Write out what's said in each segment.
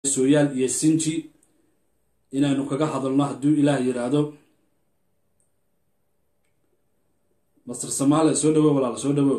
sooyaal iyo sinji inaanu kaga hadalno hadduu ilaah yiraahdo. Masar Soomaaliya soo dhawow walaal soo dhawow.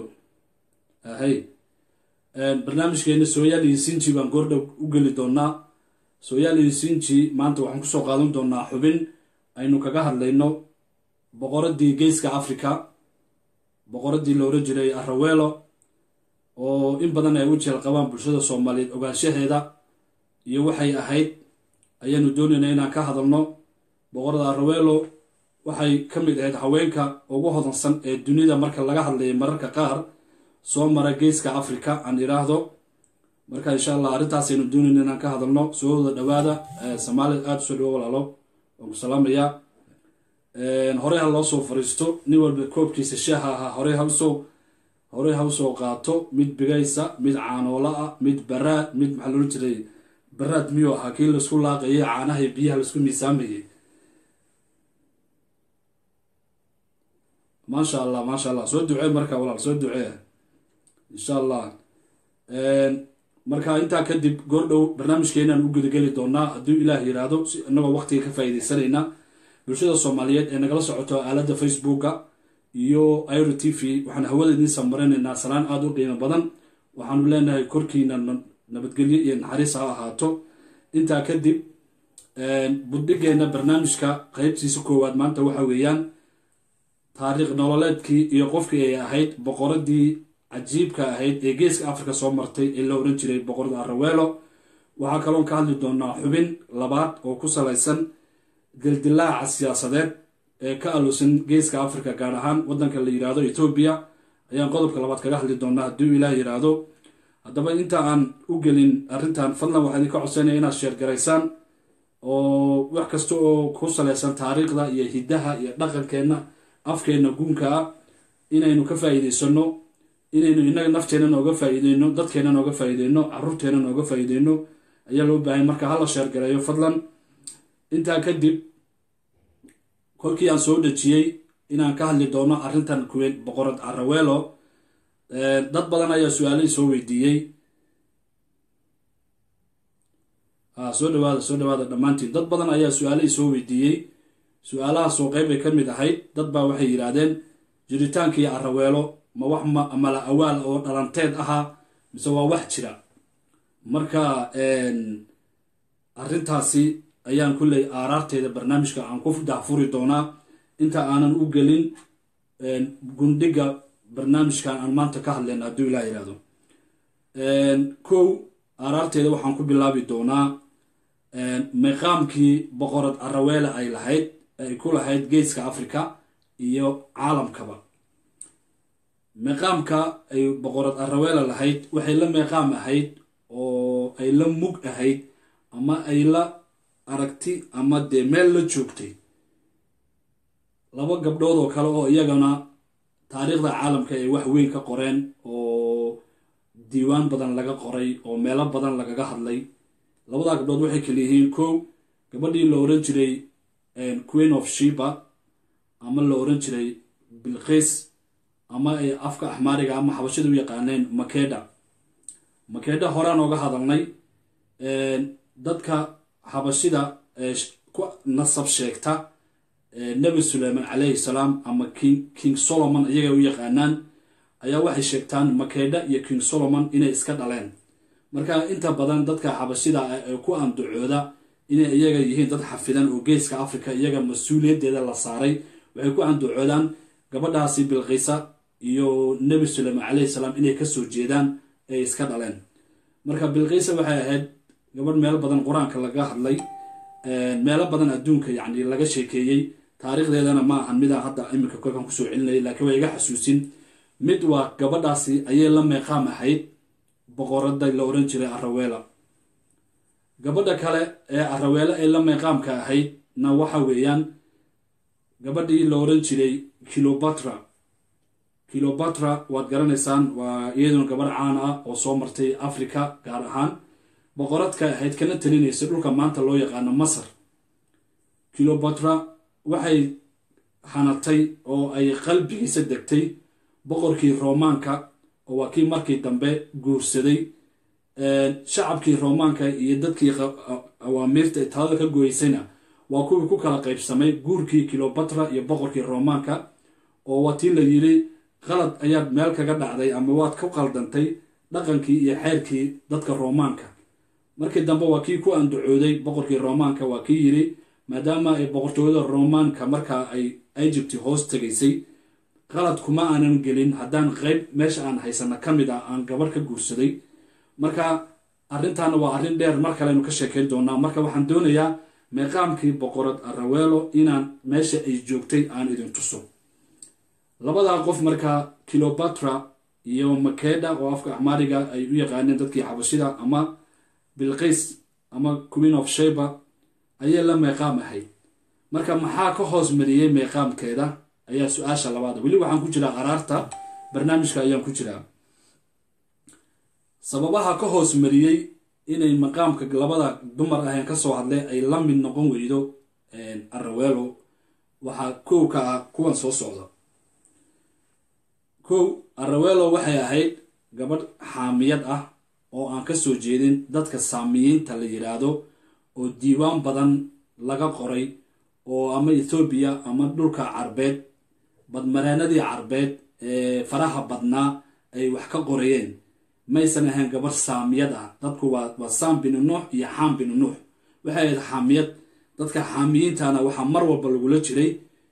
barnaamijkeena sooyaal iyo sinji baan goordhow u geli doonaa. sooyaal iyo sinji maanta waxaan kusoo qaadan doonaa xubin aynu kaga hadlayno boqoradii geeska Afrika, boqoradii la oran jiray Arrawelo oo in badan ay u jeel qabaan bulshada Soomaaliyeed ogaanshaheeda iyo waxay ahayd ayaanu doonaynaa inaan ka hadalno. boqorada Arrawelo waxay ka mid ahayd haweenka ugu hodansan ee dunida marka laga hadlayo mararka qaar soo mara geeska Afrika aan iraahdo. marka insha Allah arintaas aynu doonaynaa inaan ka hadalno. soo wada dhawaada Soomaaliyeed aad soo dhawo walaalo oo salaamaya. hore ha loo soo fariisto nin walba koobkiisa shaaha hore ha soo qaato mid bigaysa mid caanoola ah mid baraad mid maxaa loo jiray baraad miyo ah kii la isku laaqayay caanaha iyo biyaha la isku miisaamayay. maasha Allah soo ducee marka walaal soo ducee insha Allah. marka intaa kadib goordhow barnaamijkeenan u gudageli doonaa hadduu ilaah yiraahdo si annagoo waqtiga ka faa'iideysanayna. bulshada Soomaaliyeed ee nagala socoto aaladda Facebooka iyo Airo TV waxaan hawada idin samarinaynaa salaan aad u qiimo badan. waxaanu leenahay korkiina nabadgelyo iyo naxariis ha ahaato. intaa kadib buddigeena barnaamijka qaybtiisa koowaad maanta waxa weeyaan taariikh nololeedkii iyo qofkii ay ahayd boqoradii cajiibka ahayd ee geeska Afrika soo martay ee la oran jiray boqorada Arrawelo. waxaa kaloo ka hadli doonaa xubin labaad oo ku salaysan dildilaaca siyaasadeed ee ka aluusan geeska Afrika gaar ahaan wadanka la yiraahdo Ethiopia ayaan qodobka labaad kaga hadli doonaa hadduu ilaah yiraahdo. haddaba inta aan u gelin arrintan fadlan waxaan idinka codsanayaa inaad sheer garaysaan oo wax kasta oo ku salaysan taariikhda iyo hidaha iyo dhaqankeena afkeena guunka ah inaynu ka faa'iideysano, inaynu inaga nafteena nooga faa'iideyno, dadkeena nooga faa'iideyno, carruurteena nooga faa'iideyno ayaa loo baahay. marka hala sheer gareeyo fadlan. intaa kadib kolkii aan soo dhajiyey inaan ka hadli doono arrintan kuween boqorad Arrawelo, dad badan ayaa su'aalo soo weydiiyey. soo dhawaada dhammaantiin. dad badan ayaa su'aalo soo weydiiyey. su'aalahaas oo qayb ay ka mid ahayd dad baa waxay yiraahdeen jiritaankii Arrawelo ma wax mala awaal oo dhalanteed ahaa mise waa wax jira. marka arrintaasi ayaan kulley aaraarteeda barnaamijka aan ku daafuri doonaa inta aanan u gelin gundhiga barnaamijkan aan maanta ka hadlayna hadduu ilaa yiraahdo. kow aaraarteeda waxaan ku bilaabi doonaa meeqaamkii boqorad Arrawelo ay lahayd ay ku lahayd geeska Afrika iyo caalamkaba. meeqaamka ay boqorad Arrawelo lahayd waxay la meeqaam ahayd oo ay la mug ahayd ama ay la aragti ama dee meel la joogtay laba gabdhood oo kale oo iyagana taariikhda caalamka ay wax weyn ka qoreen oo diiwaan badan laga qoray oo meelo badan lagaga hadlay. labada gabdhood waxay kala yihiin kow gabadhii la oran jiray Queen of Sheba ama la oran jiray Bilqis ama ay afka Axmaariga ama Xabashida u yaqaaneen Makeda horaan ooga hadalnay. dadka Xabashida ku nasab sheegta Nabi Suleyman alayhi salaam ama King Solomon iyaga u yaqaanaan ayaa waxay sheegtaan Makeda iyo King Solomon inay iska dhaleen. marka inta badan dadka Xabashida ay ku andacooda inay iyaga yihiin dad xafidan oo geeska Afrika iyaga mas'uuliyadeeda la saaray waxay ku andacoodaan gabadhaasi Bilqisa iyo Nabi Suleyman alayhi salaam inay ka soo jeedaan ay iska dhaleen. marka Bilqisa waxay ahayd gabadh meel badan quraanka laga hadlay, meelo badan adduunka yacni laga sheekeeyay. taariikhdeedana ma ahan mid hadda imika kolkan ku soo celinay laakiin way iga xasuusin. mid waa gabadhaasi ayay la meeqaam ahayd boqorada la oran jiray Arrawelo. gabadha kale ee Arrawelo ay la meeqaamka ahayd na waxa weeyaan gabadhii la oran jiray Cleopatra waad garanaysaan waa iyaduna gabadh caan ah oo soo martay Afrika gaar ahaan boqoradka ahayd kana talinaysa dhulka maanta loo yaqaano Masar. Cleopatra waxay hanatay oo ay qalbigiisa degtay boqorkii Roomaanka oo waa kii markii dambe guursaday shacabkii Roomaanka iyo dadkii awaamirta talada ka gooysayna waa kuwii ku kala qaybsamay guurkii Cleopatra iyo boqorkii Roomaanka oo watii la yiri qalad ayaa meel kaga dhacday ama waad ku qaldantay dhaqankii iyo xeerkii dadka Roomaanka markii dambe waa kii ku andacooday boqorkii Roomaanka waa kii yiri maadaama ay boqortooyada Roomaanka marka ay Egypt hoos tagaysay qalad kuma aanan gelin haddaan qayb meesha aan haysana kamid ah aan gabar ka guursaday marka arrintan waa arrin dheer mar kale aynu ka sheekeyn doonaa marka waxaan doonayaa meeqaamkii boqorad Arrawelo inaan meesha ay joogtay aan idin tuso labada qof marka Cleopatra iyo Makeda oo afka Amhariga ay u yaqaaneen dadkii Xabashida ama Bilqis ama Queen of Sheba ayay la meeqaam ahayd marka maxaa ka hoos mariyay meeqaamkeeda ayaa su'aasha labaad wali waxaan ku jiraa qaraarta barnaamijka ayaan ku jiraa sababaha ka hoos mariyay inay maqaamka labada dumar ahayn ka soo hadlay ay la mid noqon weydo Arrawelo waxa koow ka ah kuwan soo socda koow Arrawelo waxay ahayd gabadh xaamiyad ah oo aan ka soo jeedin dadka Saamiyiinta la yiraahdo oo diiwaan badan laga qoray oo ama Ethiopia ama dhulka Carbeed badmareenadii Carbeed ee faraha badnaa ay wax ka qorayeen maysan ahayn gabar Saamiyad ah dadku waa Saam bin Nuux iyo Xaam bin Nuux waxay ahayd xaamiyad dadka xaamiyiintana waxa mar walba lagu la jiray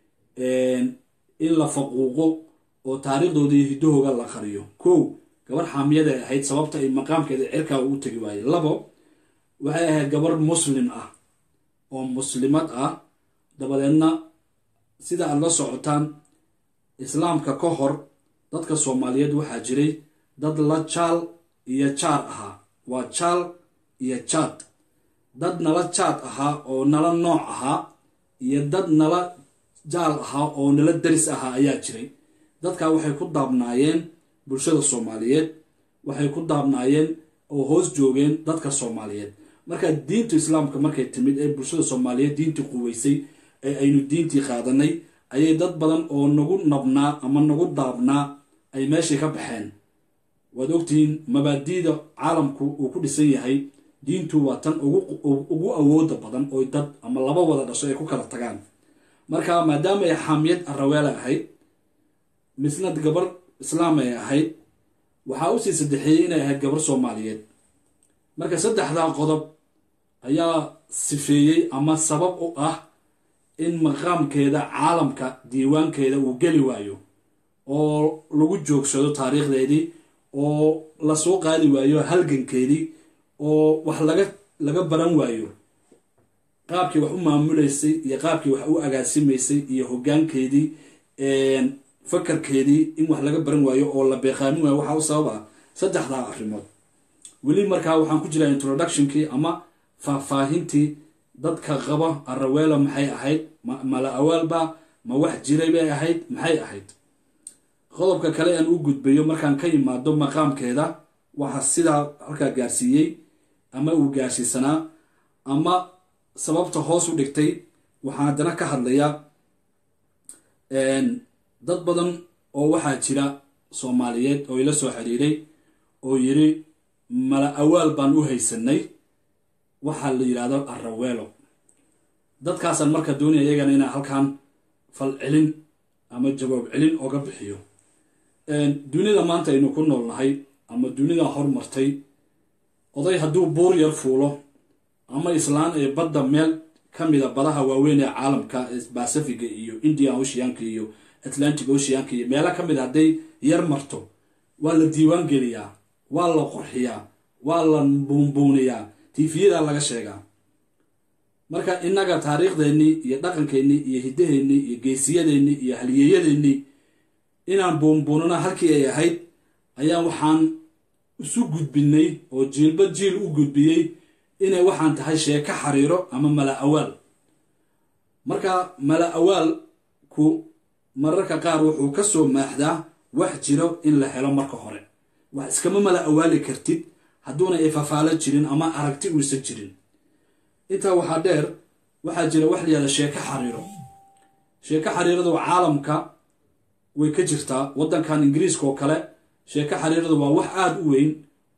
in la faquuqo oo taariikhdoodii hidahooga la qariyo koow gabar xaamiyad ay ahayd sababta ay maqaamkeeda cirka u tagi waayay labo waxay ahayd gabar muslim ah oo muslimad ah dabadeedna sida aad la socotaan islaamka ka hor dadka Soomaaliyeed waxaa jiray dad la jaal iyo jaar ahaa waa jaal iyo jaad dad nala jaad ahaa oo nala nooc ahaa iyo dad nala jaal ahaa oo nala daris ahaa ayaa jiray dadka waxay ku daabnaayeen bulshada Soomaaliyeed waxay ku daabnaayeen oo hoos joogeen dadka Soomaaliyeed marka diinta islaamka markay timid ee bulshada Soomaaliyeed diintii quweysay ee aynu diintii qaadanay ayay dad badan oo nagu nabnaa ama nagu daabnaa ay meesha ka baxeen waad ogtiin mabaadiida caalamku uu ku dhisan yahay diintu waa tan ugu awooda badan oo dad ama laba wada dhasho ay ku kala tagaan marka maadaama ay xaamiyad Arrawelo ahayd misnad gabar islaam ay ahayd waxa uu si saddexeeyay inay ahayd gabar Soomaaliyeed marka saddexda qodob ayaa sifeeyay ama sabab u ah in maqaamkeeda caalamka diiwaankeeda uu gali waayo oo lagu joogsado taariikhdeedii oo la soo qaadi waayo halgankeedii oo wax laga baran waayo qaabkii wax u maamuleysay iyo qaabkii wax u agaasimaysay iyo hoggaankeedii fakarkeedii in wax laga baran waayo oo la beeqaamin waayo waxa uu sababa saddexda arrimood wali markaa waxaan ku jiraa introductionkii ama faahfaahintii dadka qaba Arrawelo maxay ahayd mala awaalba ma wax jiray bay ahayd maxay ahayd qodobka kale aan u gudbayo markaan ka yimaado maqaamkeeda waxa sida halka gaarsiiyay ama uu gaarsiisanaa ama sababta hoos u dhigtay waxaan dana ka hadlayaa dad badan oo waxaa jira Soomaaliyeed oo ila soo xiriiray oo yiri mala awaal baan u haysanay waxa la yiraahdo Arrawelo dadkaasan marka doonaya iyagana inaan halkan fal celin ama jawaab celin oga bixiyo dunida maanta aynu ku noolnahay ama dunida horumartay oday hadduu buur yar fuulo ama islaan ee badda meel kamida badaha waaweyn ee caalamka Pacific iyo Indian Ocean iyo Atlantic Ocean iyo meelo kamid haday yar marto waa la diiwaan geliyaa waa la qurxiyaa waa la buunbuuniyaa tifiyada laga sheegaa marka inaga taariikhdeeni iyo dhaqankeeni iyo hidaheeni iyo geesiyadeeni iyo haliyeeyadeeni inaan buunbuunana halkii ay ahayd ayaa waxaan isu gudbinay oo jiilba jiil u gudbiyay inay waxaan tahay sheeko xariiro ama mala awaal marka mala awaal ku mararka qaar wuxuu ka soo maaxdaa wax jiro in la helo marka hore wax iskama mala awaali kartid hadduuna ay fafaalo jirin ama aragti uusan jirin intaa waxaa dheer waxaa jira wax la yiraahdo sheeko xariiradu caalamka way ka jirtaa waddankan Ingiriiska oo kale sheeko xariiradu waa wax aad u weyn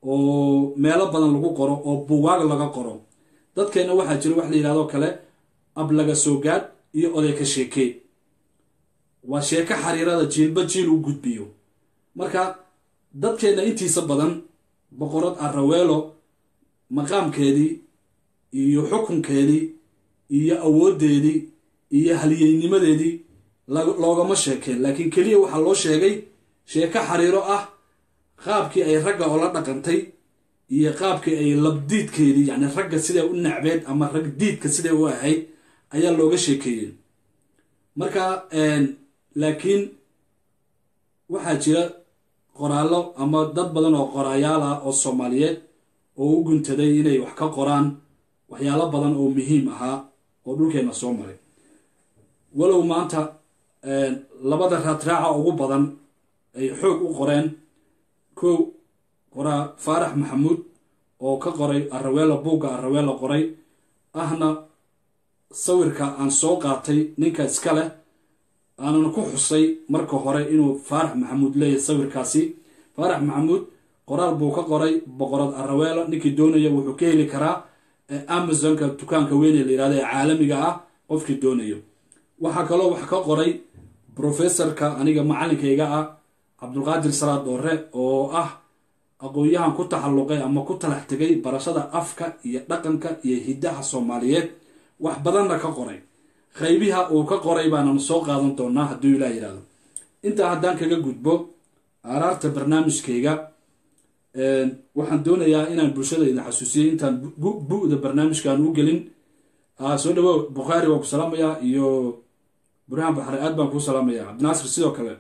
oo meelo badan lagu qoro oo buugaag laga qoro. dadkeena waxaa jira wax la yidhahdo kale ab laga soo gaadh iyo oday ka sheekee. waa sheeko xariirada jiilba jiil u gudbiyo. marka dadkeena intiisa badan boqorad Araweelo maqaamkeedii iyo xukunkeedii iyo awoodeedii iyo halyeynimadeedii loogama sheekeen, laakiin keliya waxaa loo sheegay sheeko xariiro ah qaabkii ay ragga oo la dhaqantay iyo qaabkii ay labdiidkeedii, yacni ragga siday u nacbeed ama rag diidka siday u ahayd ayaa looga sheekeeyey. marka laakiin waxaa jira qoraallo ama dad badan oo qoraayaal ah oo Soomaaliyeed oo u guntaday inay wax ka qoraan waxyaalo badan oo muhiim ahaa oo dhulkeena soo maray. walow maanta labada raadraaca ugu badan ay xoog u qoreen. kow qoraa Faarax Maxamuud oo ka qoray Araweelo, buugga Araweelo qoray, ahna sawirka aan soo qaatay ninka iska leh aanan ku xusay marka hore inuu Faarax Maxamuud leeyahay sawirkaasi. Faarax Maxamuud qoraal buu ka qoray boqorad Araweelo. ninkii doonaya wuxuu ka heli karaa Amazonka, dukaanka weyn ee la yiraahdo ee caalamiga ah, qofkii doonayo. waxaa kaloo wax ka qoray professorka aniga macallinkayga ah Cabdulqaadir Salaad Doore oo ah aqoon-yahan ku taxalluqay ama ku talax tegay barashada afka iyo dhaqanka iyo hiddaha Soomaaliyeed, wax badanna ka qoray. qaybiha uu ka qoray baananu soo qaadan doonaa hadduu Ilaah yiraahdo. intaa haddaan kaga gudbo aaraarta barnaamijkayga, waxaan doonayaa inaan bulshada idin xasuusiyo intaan bu'da barnaamijkaan u gelin. soo dhawow Bukhaari waan ku salaamayaa, iyo Burhaan Baxre aad baan kuu salaamayaa, Cabdinaasir sidoo kale.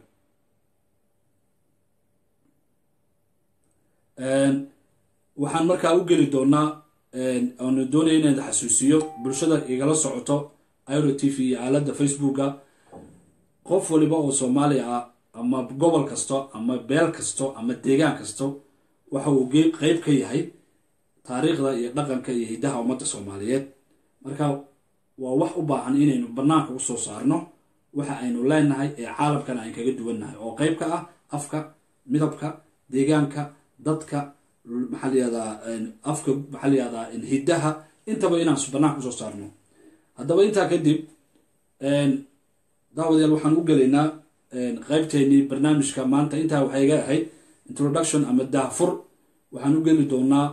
waxaan markaa u geli doonaa aanu doonaya inaan xasuusiyo bulshada igala socoto Airo TV iyo aaladda Facebooka. qof waliba oo Soomaali ah ama gobol kasto ama beel kasto ama deegaan kasto waxa uu qayb ka yahay taariikhda iyo dhaqanka iyo hiddaha ummadda Soomaaliyeed. marka waa wax u baahan inaynu bannaanka u soo saarno waxa aynu leenahay ee caalamkana aan kaga duwannahay, oo qayb ka ah afka, midabka, deegaanka, dadka maxaa la yihahdaa afka, maxaa la yihahdaa hiddaha, intaba inaan bannaanka usoo saarno. haddaba intaa kadib daawadayaal waxaan u gelaynaa qaybteennii barnaamijka maanta. intaa waxay iga ahayd introduction ama daafur. waxaan u geli doonaa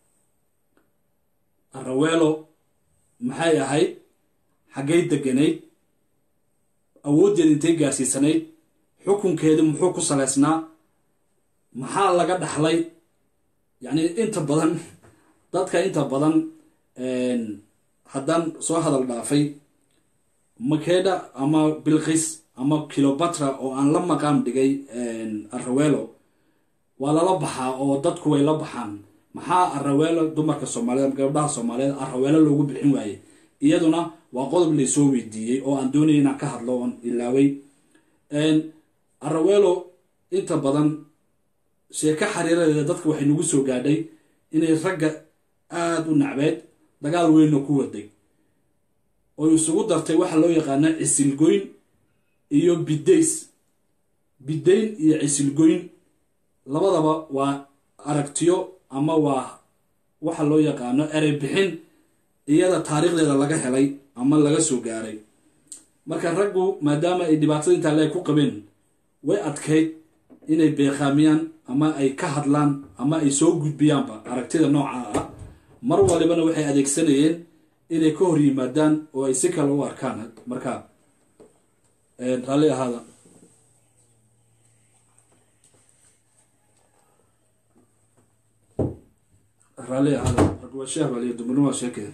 Araweelo maxay ahayd, xaggay deganayd, awooddeeda intay gaarsiisanayd, xukunkeeda muxuu ku salaysnaa, maxaa laga dhaxlay. yacni inta badan dadka inta badan haddaan soo hadal dhaafay Makeeda ama Bilqis ama Cleopatra oo aan la maqaam dhigay Araweelo waa lala baxaa oo dadku way la baxaan. maxaa Araweelo dumarka Soomaaliyeed, gabdhaha Soomaaliyeed Araweelo loogu bixin waayey? iyaduna waa qodob la soo weydiiyey oo aan doonayay inaan ka hadlo oon ilaaway. Araweelo inta badan sheeko xariiradeeda dadka waxay nagu soo gaadhay inay ragga aad u nacbeed, dagaal weynna ku waday, oo isugu dartay waxa loo yaqaana cisilgoyn iyo bidays. bidayn iyo cisilgoyn labadaba waa aragtiyo ama waa waxa loo yaqaano erey bixin iyada taariikhdeeda laga helay ama laga soo gaaray. marka raggu maadaama ay dhibaatada intaa leeg ku qabeen, way adkayd inay beeqaamiyaan ama ay ka hadlaan ama ay soo gudbiyaanba aragtida nooca ah. mar walibana waxay adeegsanayeen inay ka hor yimaadaan oo ay si kale u arkaan. marka raalli ahaada. raalli ahaada, ragwashaah baa liya dumarnima sheekaya.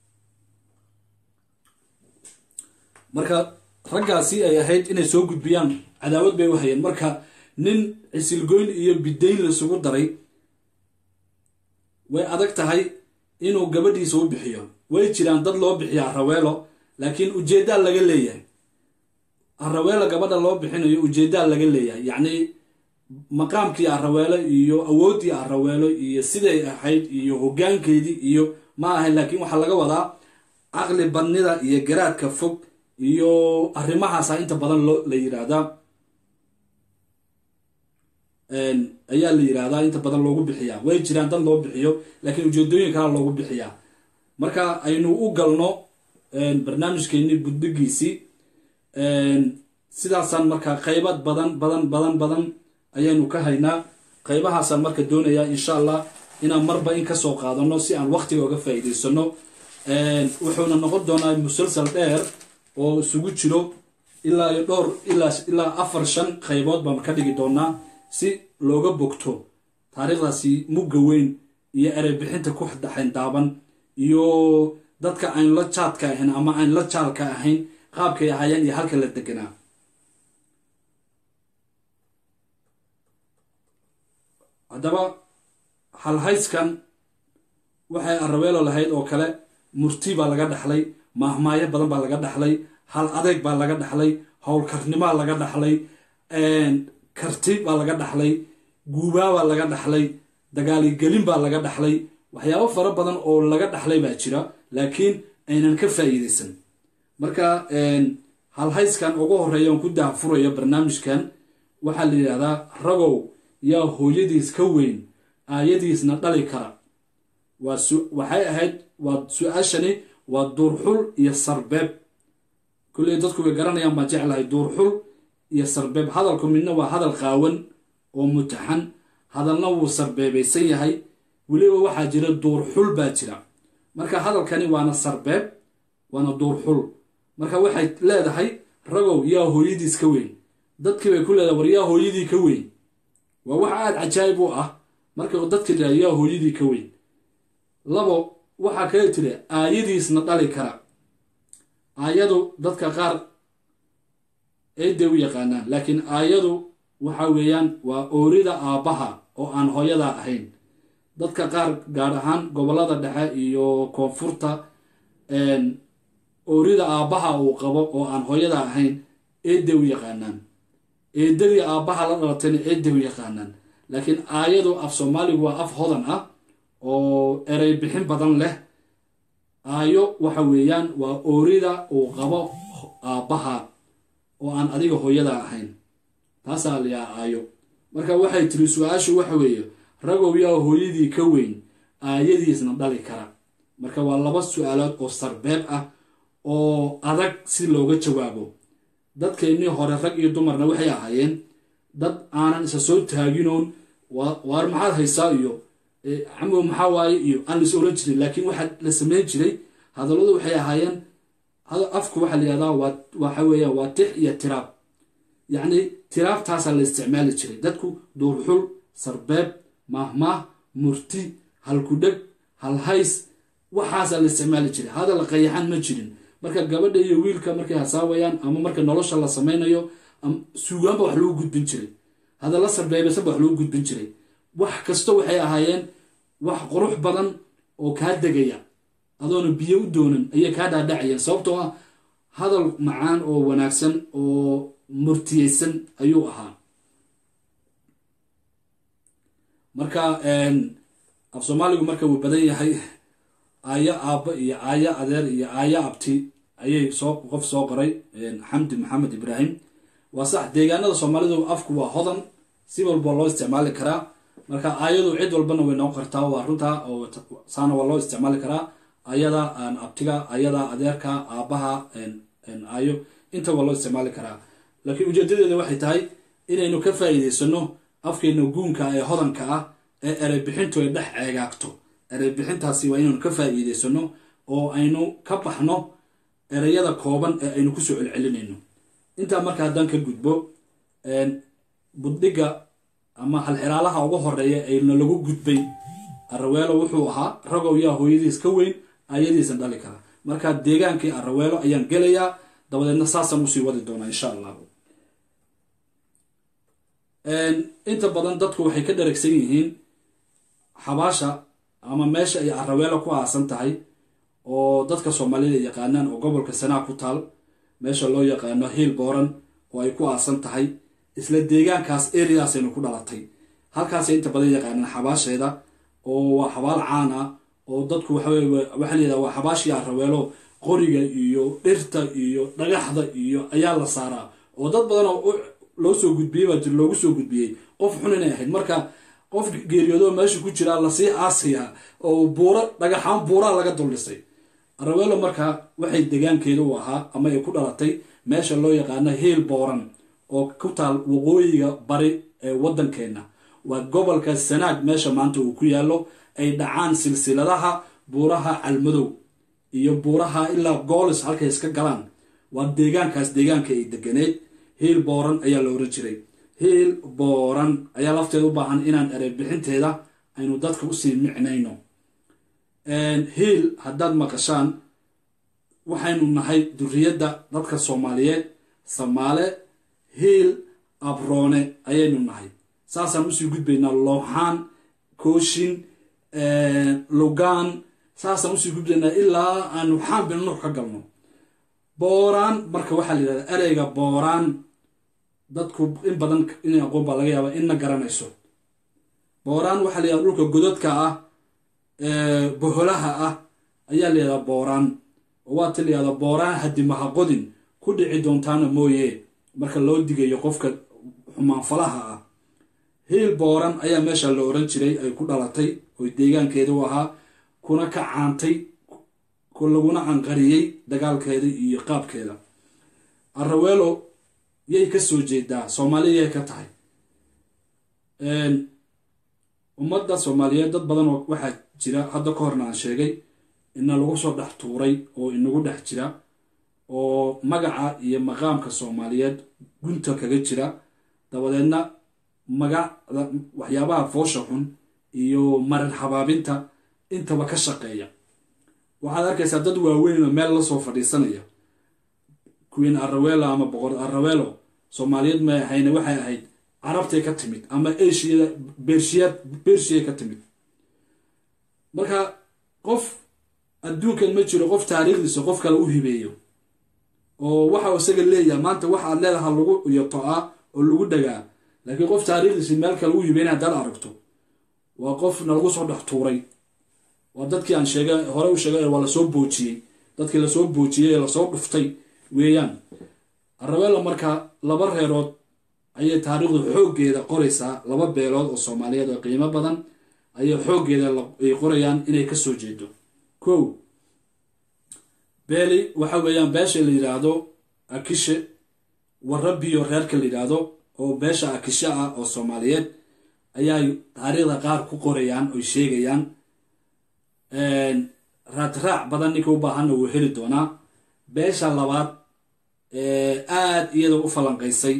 marka raggaasi ay ahayd inay soo gudbiyaan, cadaawad bay u hayeen. marka nin cisilgoyn iyo bidayn laisugu daray way adag tahay inuu gabadhiisa u bixiyo. way jiraan dad loo bixiya Araweelo, laakiin ujeeddaa laga leeyahay. Araweelo gabadha loo bixinayo ujeeddaa laga leeyahay, yacni maqaamkii Araweelo iyo awooddii Araweelo iyo siday ahayd iyo hoggaankeedii iyo ma ahayn, laakiin waxaa laga wadaa caqli badnida iyo garaadka fog iyo arrimahaasa inta badan la yiraahdaa. ayaa la yiraahdaa inta badan loogu bixiyaa way jiraan dad loo bixiyo laakiin ujeedooyin kale loogu bixiyaa marka aynu u galno barnaamijkeeni buddigiisi sidaasan marka qaybad badan ayaynu ka haynaa qaybahaasan marka doonaya insha Allah inaan marba in ka soo qaadano si aan waqtiga uga faa'iideysano wuxuuna noqon doonaa musalsal dheer oo isugu jiro ilaa 4-5 qaybood baan ka dhigi doonaa si looga bogto taariikhdaasi mugga weyn iyo eray bixinta ku dhaxayn daaban iyo dadka aan la jaadka ahayn ama aan la jaalka ahayn qaabkay ahaayeen iyo halka la deganaa haddaba halhayskan waxay Araweelo lahayd oo kale murti baa laga dhaxlay maahmaayo badan baa laga dhaxlay hal adeeg baa laga dhaxlay howlkarnimo laga dhaxlay karti baa laga dhaxlay guubaa baa laga dhaxlay dagaali gelin baa laga dhaxlay waxyaabo fara badan oo laga dhaxlay baa jira laakiin aynan ka faa'iideysan marka halhayskan ugu horeeyo ku daafurayo barnaamijkan waxa la yiraahdaa ragow yaa hooyadiis ka weyn aayadiisna dhali kara waxay ahayd waa su'aashani waa duurxul iyo sarbeeb kulli dadku way garanayaan ma jeclahay duurxul iyo sarbeeb hadalku midna waa hadal qaawan oo mutaxan hadalna wuu sarbeebaysan yahay waliba waxaa jira duurxul baa jira marka hadalkani waana sarbeeb waana duurxul marka waxay leedahay ragow yaa hooyadiis ka weyn dadkii bay ku leedahay war yaa hooyadii ka weyn waa wax aad cajaa'ib u ah marka dadkii leeyahay yaa hooyadii ka weyn labo waxa kale tire aayadiisna dhali kara aayadu dadka qaar eeday u yaqaanaan laakiin aayadu waxa weeyaan waa oorida aabaha oo aan hooyada ahayn dadka qaar gaar ahaan gobolada dhexe iyo koonfurta oorida aabaha uu qabo oo aan hooyada ahayn eeday u yaqaanaan eedadii aabaha la dhalatayna eeday u yaqaanaan laakiin aayadu af Soomaaligu waa af hodan ah oo eray bixin badan leh aayo waxa weeyaan waa oorida uu qabo aabaha oo aan adiga hooyada ahayn taas ayaa aayo marka waxay tiri su'aashu waxa weeye ragow yaa hooyadii ka weyn aayadiisna dhali kara marka waa laba su'aalood oo sarbeeb ah oo adag si looga jawaabo dadkeenii hore rag iyo dumarna waxay ahaayeen dad aanan isa soo taaginoon waar maxaad haysaa iyo عمو محاواي iyo aan la soo jiray laakiin waxa la sameeyay jiray hadaladu waxay ahaayeen hada afku waxa la yiraahdaa waxa weeyaa waa tix iyo tiraab yaani tiraabtaas la isticmaali jiray dadku duurxul sarbeeb mahmah murti hal ku dhag hal hays waxaas la isticmaali jiray hada la qayaxan ma jirin marka gabadha iyo wiilka markay hasaawayaan ama marka nolosha la sameeyo suugaanba wax loo gudbin jiray hada la sarbeebay wax loo gudbin jiray wax kasto waxay ahaayeen wax qurux badan oo ka degaya adoon biyo u doonan ay ka dhaadhacayeen sababtoo ah hadal macaan oo wanaagsan oo murtiyeysan ayuu ahaa marka af Soomaaligu marka uu badan yahay aaya aaba iyo aaya adeer iyo aaya abti ayay qof soo qoray Xamdi Maxamed Ibrahim waa sax deegaanada Soomaalidu afku waa hodan si walba loo isticmaali karaa marka aayadu cid walbana way noo qartaa waa runta oo saana waa loo isticmaali karaa ayada aan abtiga ayada adeerka aabaha aayo inta waa loo isticmaali karaa laakiin ujeedadeedu waxay tahay inaynu ka faa'iideysano afkeena guunka ee hodanka ah ee eray bixintu ay dhex ceegaagto eray bixintaasi waa inaynu ka faa'iideysano oo aynu ka baxno erayada kooban ee aynu ku soo celcelinayno inta marka hadan ka gudbo buddiga ama hal xiraalaha ugu horeeya ee lagu gudbay Araweelo wuxuu ahaa ragow yaa hooyadiis ka weyn aayadiisan dhali kara marka deegaankii Araweelo ayaan gelayaa dabadeedna saasan u sii wadi doonaa insha Allah inta badan dadku waxay ka dheregsan yihiin xabaasha ama meesha ay Araweelo ku aasan tahay oo dadka Soomaalida yaqaanaan oo gobolka Sanaa ku taal meesha loo yaqaano Hiil Booran oo ay ku aasan tahay isla deegaankaas areas aynu ku dhalatay halkaas inta badan yaqaanaan xabaasheeda oo waa xabaal caan ah oo dadku waxa leeyahay waa xabaashi Araweelo qoriga iyo dhirta iyo dhagaxda iyo ayaa la saaraa oo dad badan oo loo soo gudbiyay loogu soo gudbiyay qof xun inay ahayd marka qof geeriyoodo meesha ku jira lasii aasaya oo buuro dhagaxaan buuraa laga duldhisay Araweelo marka waxay deegaankeedu u ahaa ama ay ku dhalatay meesha loo yaqaan Hiil Booran oo ku taal waqooyiga bari ee wadankeena waa gobolka Sanaag meesha maanta uu ku yaalo ay dhacaan silsiladaha buuraha Almadow iyo buuraha ilaa Goolis halkay iska galaan waa deegaankaas deegaanka ay deganeed Hiil Booran ayaa la oran jiray Hiil Booran ayaa lafteedu u baahan inaan eray bixinteeda aynu dadka u sii micnayno hiil haddaad maqashaan waxaynu nahay duriyadda dadka Soomaaliyeed Soomaale hiil abroone ayaynu nahay saasaan usii gudbaynaa looxaan kooshin lugaan saasaan usii gudbaynaa ilaa aanu xaan bilno ka galno booraan marka waxaa la yidhahdaa ereyga booraan dadku in badan inay aqoon baa laga yaabaa inna garanayso booraan waxaa la yidhahdaa dhulka godadka ah boholaha ah ayaa la yidhahdaa booraan oo waa la yidhahdaa booraan hadimaha qodin ku dhici doontaana mooye marka loo digayo qofka xumaanfalaha ah Hiil Booran ayaa meesha la oran jiray ay ku dhalatay oo deegaankeedu u ahaa kuna ka caantay laguna anqariyay dagaalkeeda iyo qaabkeeda Araweelo yay ka soo jeedaa Soomaaliya ka tahay ummadda Soomaaliyeed dad badan waxa jira hadda ka horna aan sheegay in lagu soo dhax tuuray oo inagu dhex jira oo magaca iyo maqaamka Soomaaliyeed gunta kaga jira dabadeedna magaca waxyaabaha foosha xun iyo marin habaabinta intaba ka shaqeeya waxaad arkaysaa dad waaweyn oo meel la soo fadhiisanaya Queen Araweelo ama boqor Araweelo Soomaaliyeed ma ahayna waxay ahayd Arabtay ka timid ama Asia Persia ka timid marka qof adduunkan ma jiro qof taariikhdiisa qof kale u hibeeyo oo waxa uu isaga leeyahay maanta waxa aad leedahay lagu yotoa oo lagu dhagaa laakiin qof taariikhdiisa meel kale u hibeeyay dad aragto waa qof lagu soo dhax tuuray waa dadkii aan sheegay hore u sheegay waa la soo boojiyay dadkii la soo boojiyay la soo dhuftay weeyaan Araweelo marka laba reerood ayay taariikhdu xoogeeda qoraysaa laba beelood oo Soomaaliyeed oo qiimo badan ayay xoogeeda ay qorayaan inay ka soo jeedo kow beeli waxa weeyaan beesha la yiraahdo Akishe warabiyo reerka la yiraahdo oo beesha Akishe ah oo Soomaaliyeed ayay taariikhda qaar ku qorayaan oo sheegayaan raadraac badan ninka u baahan uu heli doonaa beesha labaad aad iyada u falanqaysay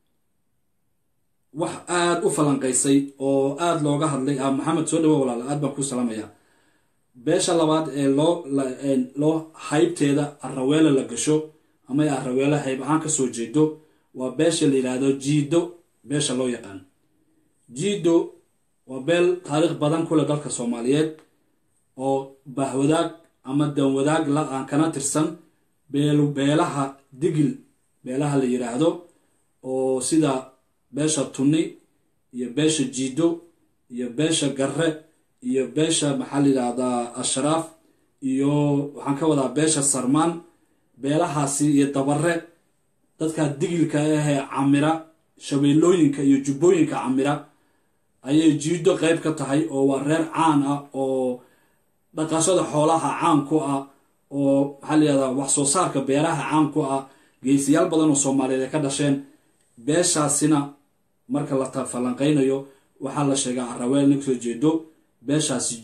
wax aad u falanqaysay oo aad looga hadlay Maxamed soo dhawo walaal aad baan ku salaamayaa beesha labaad ee loo haybteeda Araweelo la gasho ama Araweelo hayb ahaan ka soo jeedo waa beesha la yiraahdo Jiido beesha loo yaqaan Jiido waa beel taariikh badan ku leh dalka Soomaaliyeed oo bahwadaag ama danwadaag la aan kana tirsan beelaha digil beelaha la yiraahdo oo sida beesha Tunni iyo beesha Jiido iyo beesha Garre iyo beesha maxaa la yiraahdaa Ashraaf iyo waxaan ka wadaa beesha Sarmaan beelahaasi iyo Dabarre dadka digilka ah ee camira shabeelooyinka iyo jubbooyinka camira ayay Jiido qayb ka tahay oo waa reer caan ah oo dhaqashada xoolaha caan ku ah oo maxaa la yiraahdaa wax soo saarka beeraha caan ku ah geesiyaal badan oo Soomaaliyeed ka dhasheen beeshaasina marka la falanqeynayo waxaa la sheegaa Araweelo nin soo jeedo beeshaasi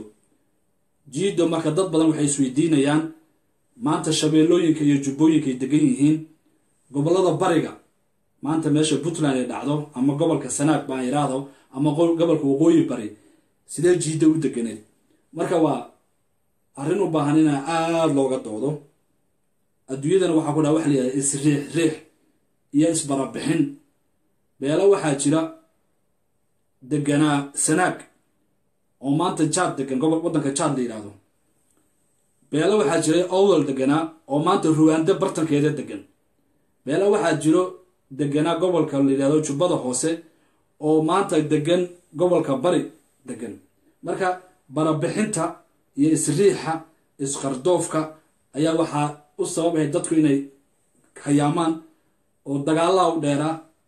Jiido marka dad badan waxay isweydiinayaan maanta shabeelooyinka iyo jubbooyinka ay degan yihiin gobolada bariga maanta meesha Puntland ay dhacdo ama gobolka Sanaag baan yiraahdo ama gobolka waqooyi bari sidee Jiido u deganeed marka waa arrin u baahan in aad looga doodo adduunyadana waxa ku dhaw wax la yiraahdo isriix iyo isbarabixin beela waxaa jira deganaa Sanaag oo maanta Chad degan gobol wadanka Chad la yiraahdo beela waxaa jiray Awdal deganaa oo maanta Ruwaanda bartankeeda degan beela waxaa jiro deganaa gobolka la yiraahdo Jubbada Hoose oo maanta degan gobolka Bari degan marka barabixinta iyo isriixa isqardoofka ayaa waxa u sababay dadku inay hayaamaan oo dagaallada u dheera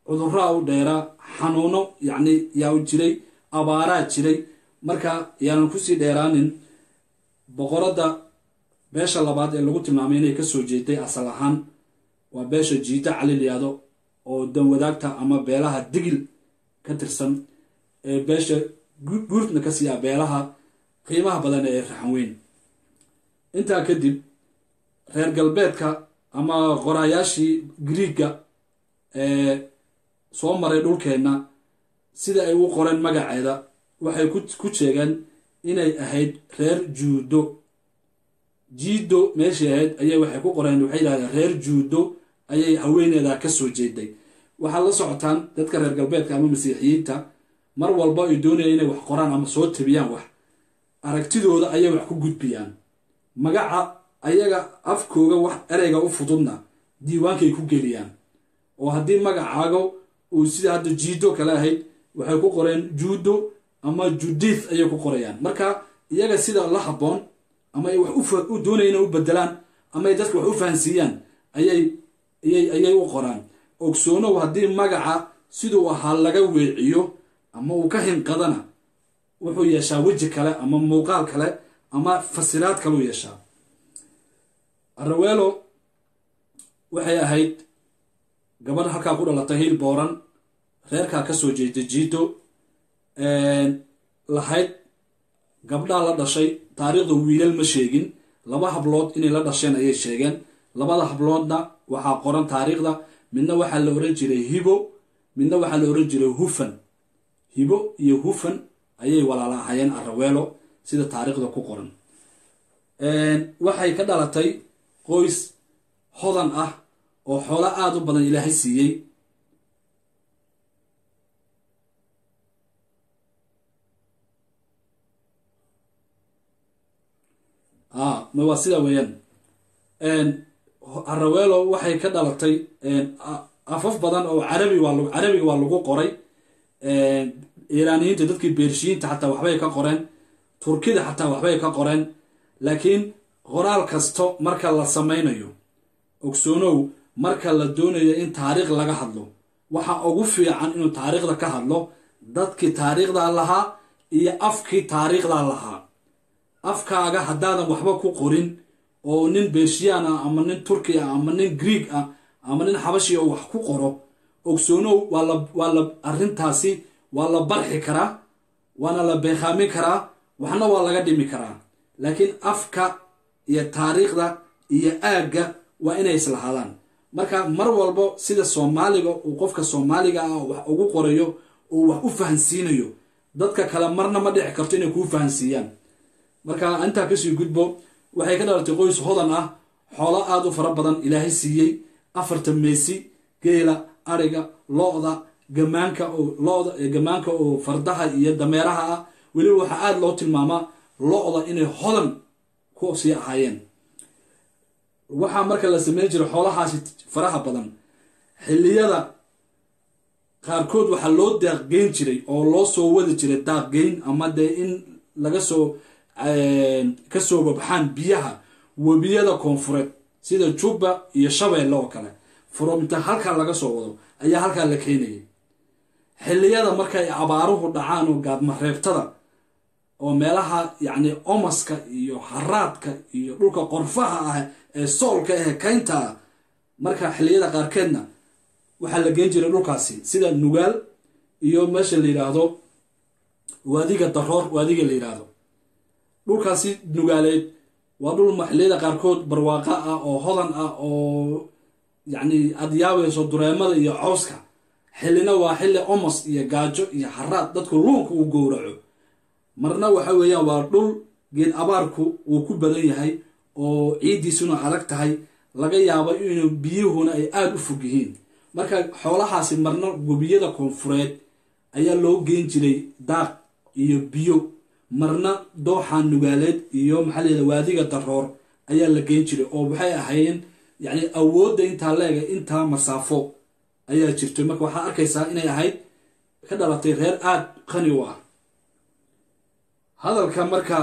cudurraa u dheeraa xanuuno yacni yaa u jiray abaaraa jiray marka yaanan kusii dheeraanin boqoradda beesha labaad ee lagu tilmaamay inay kasoo jeeday asal ahaan waa beesha jiida cali liyaado oo danwadaagta ama beelaha digil ka tirsan ee beesha guurtna ka siiya beelaha qiimaha badan ee raxan weyn intaa kadib reer galbeedka ama qoraayaashii griigga ee soo maray dhulkeenna sida ay u qoreen magaceeda waxay ku sheegeen inay ahayd reer juudo jiido meeshii ahayd ayay waxay ku qoreen waxay yidhahdeen reer juudo ayay haweeneeda ka soo jeeday waxaa la socotaan dadka reer galbeedka ama masiixiyiinta mar walba ay doonayaan inay wax qoraan ama soo tabiyaan wax aragtidooda ayay wax ku gudbiyaan magaca ayaga afkooga wax ereyga u fududna diiwaankay ku geliyaan oo haddii magacaago uu sida hadda jiido kale ahayd waxay ku qoreen juudo ama judith ayay ku qorayaan marka iyaga sida la habboon ama ay wax u doonayaan u bedelaan ama ay dadka wax u fahansiiyaan ayay u qoraan ogsoonow haddii magaca siduu ahaa laga weeciyo ama uu ka hinqadana wuxuu yeeshaa weji kale ama muuqaal kale ama fasiraad kaleu yeeshaa araweelo waxay ahayd gabadha halkaa ku dhalatay hiil booran reerkaa ka soo jeeday jiido lahayd gabdhaa la dhashay taariikhda wiilal ma sheegin laba hablood inay la dhasheen ayay sheegeen labada habloodna waxaa qoran taariikhda midna waxaa la oran jiray hibo midna waxaa la oran jiray hufan hibo iyo hufan ayay walaala ahayeen araweelo sida taariikhda ku qoran waxay ka dhalatay qoys hodan ah oo xoolo aada u badan ilaahay siiyey ma waa sida weeyaan araweelo waxay ka dhalatay afaf badan oo carabiga waa lagu qoray iiraaniyiinta dadkii beershiyiinta xataa waxbay ka qoreen turkida xataa waxbay ka qoreen laakiin qoraal kasto marka la samaynayo ogsoonow marka la doonayo in taariikh laga hadlo waxa ugu fiican inuu taariikhda ka hadlo dadkii taariikhda lahaa iyo afkii taariikhda lahaa afkaaga haddaadan waxba ku qorin oo nin beershiyaan ah ama nin turki ah ama nin griig ah ama nin xabashi oo wax ku qoro ogsoonow waa la arrintaasi waa la barxi karaa waana la beekaamin karaa waxna waa laga dhimi karaa laakiin afka iyo taariikhda iyo aagga waa inay islahaadaan marka mar walbo sida soomaaliga uu qofka soomaaliga ah wax ugu qorayo oo wax u fahansiinayo dadka kale marna ma dhici karto inay kuu fahansiiyaan marka intaa kasii gudbo waxay ka dhalatay qoys hodan ah xoolo aada u fara badan ilaahay siiyey 4 meesi geela ariga lo-da gamaanka oo fardaha iyo dameeraha ah weliba waxaa aada loo tilmaamaa lo-da inay hodan ku sii ahaayeen waxaa marka la sameyn jiray xoolahaasi faraha badan xilliyada qaarkood waxaa loo daaqgeyn jiray oo loo soo wadi jiray daaqgeyn ama dee in laga soo kasoo babaxaan biyaha webiyada koonfureed sida jubba iyo shabeelle oo kale furomta halkaa laga soo wado ayaa halkaa la keenayay xilliyada markay abaaruhu dhacaan oo gaadmareebtada oo meelaha yacni omaska iyo haraadka iyo dhulka qorfaha ah ee soolka ah kaynta ah marka xilliyada qaarkeedna waxaa la geen jiray dhulkaasi sida nugaal iyo meesha la yidhaahdo waadiga daroor waadiga la yidhaahdo dhulkaasi nugaaleed waa dhul xilliyada qaarkood barwaaqa ah oo hodan ah oo yacni adyaabayso dureemada iyo cawska xillina waa xilli omos iyo gaajo iyo haraad dadku luunka uu gowraco marna waxa weeyaan waa dhul geed abaarku uu ku badan yahay oo ciiddiisuna adag tahay laga yaabo inuu biyuhuna ay aada u fog yihiin marka xoolahaasi marna webiyada koonfureed ayaa loo geen jiray daaq iyo biyo marna dooxaan nugaaleed iyo maxaa la yidhahda waadiga daroor ayaa la geen jiray oo waxay ahaayeen yacni awoodda intaa leega intaa masaafo ayaa jirtay marka waxaa arkaysaa inay ahayd ka dhalatay reer aada qani u ah hadalka marka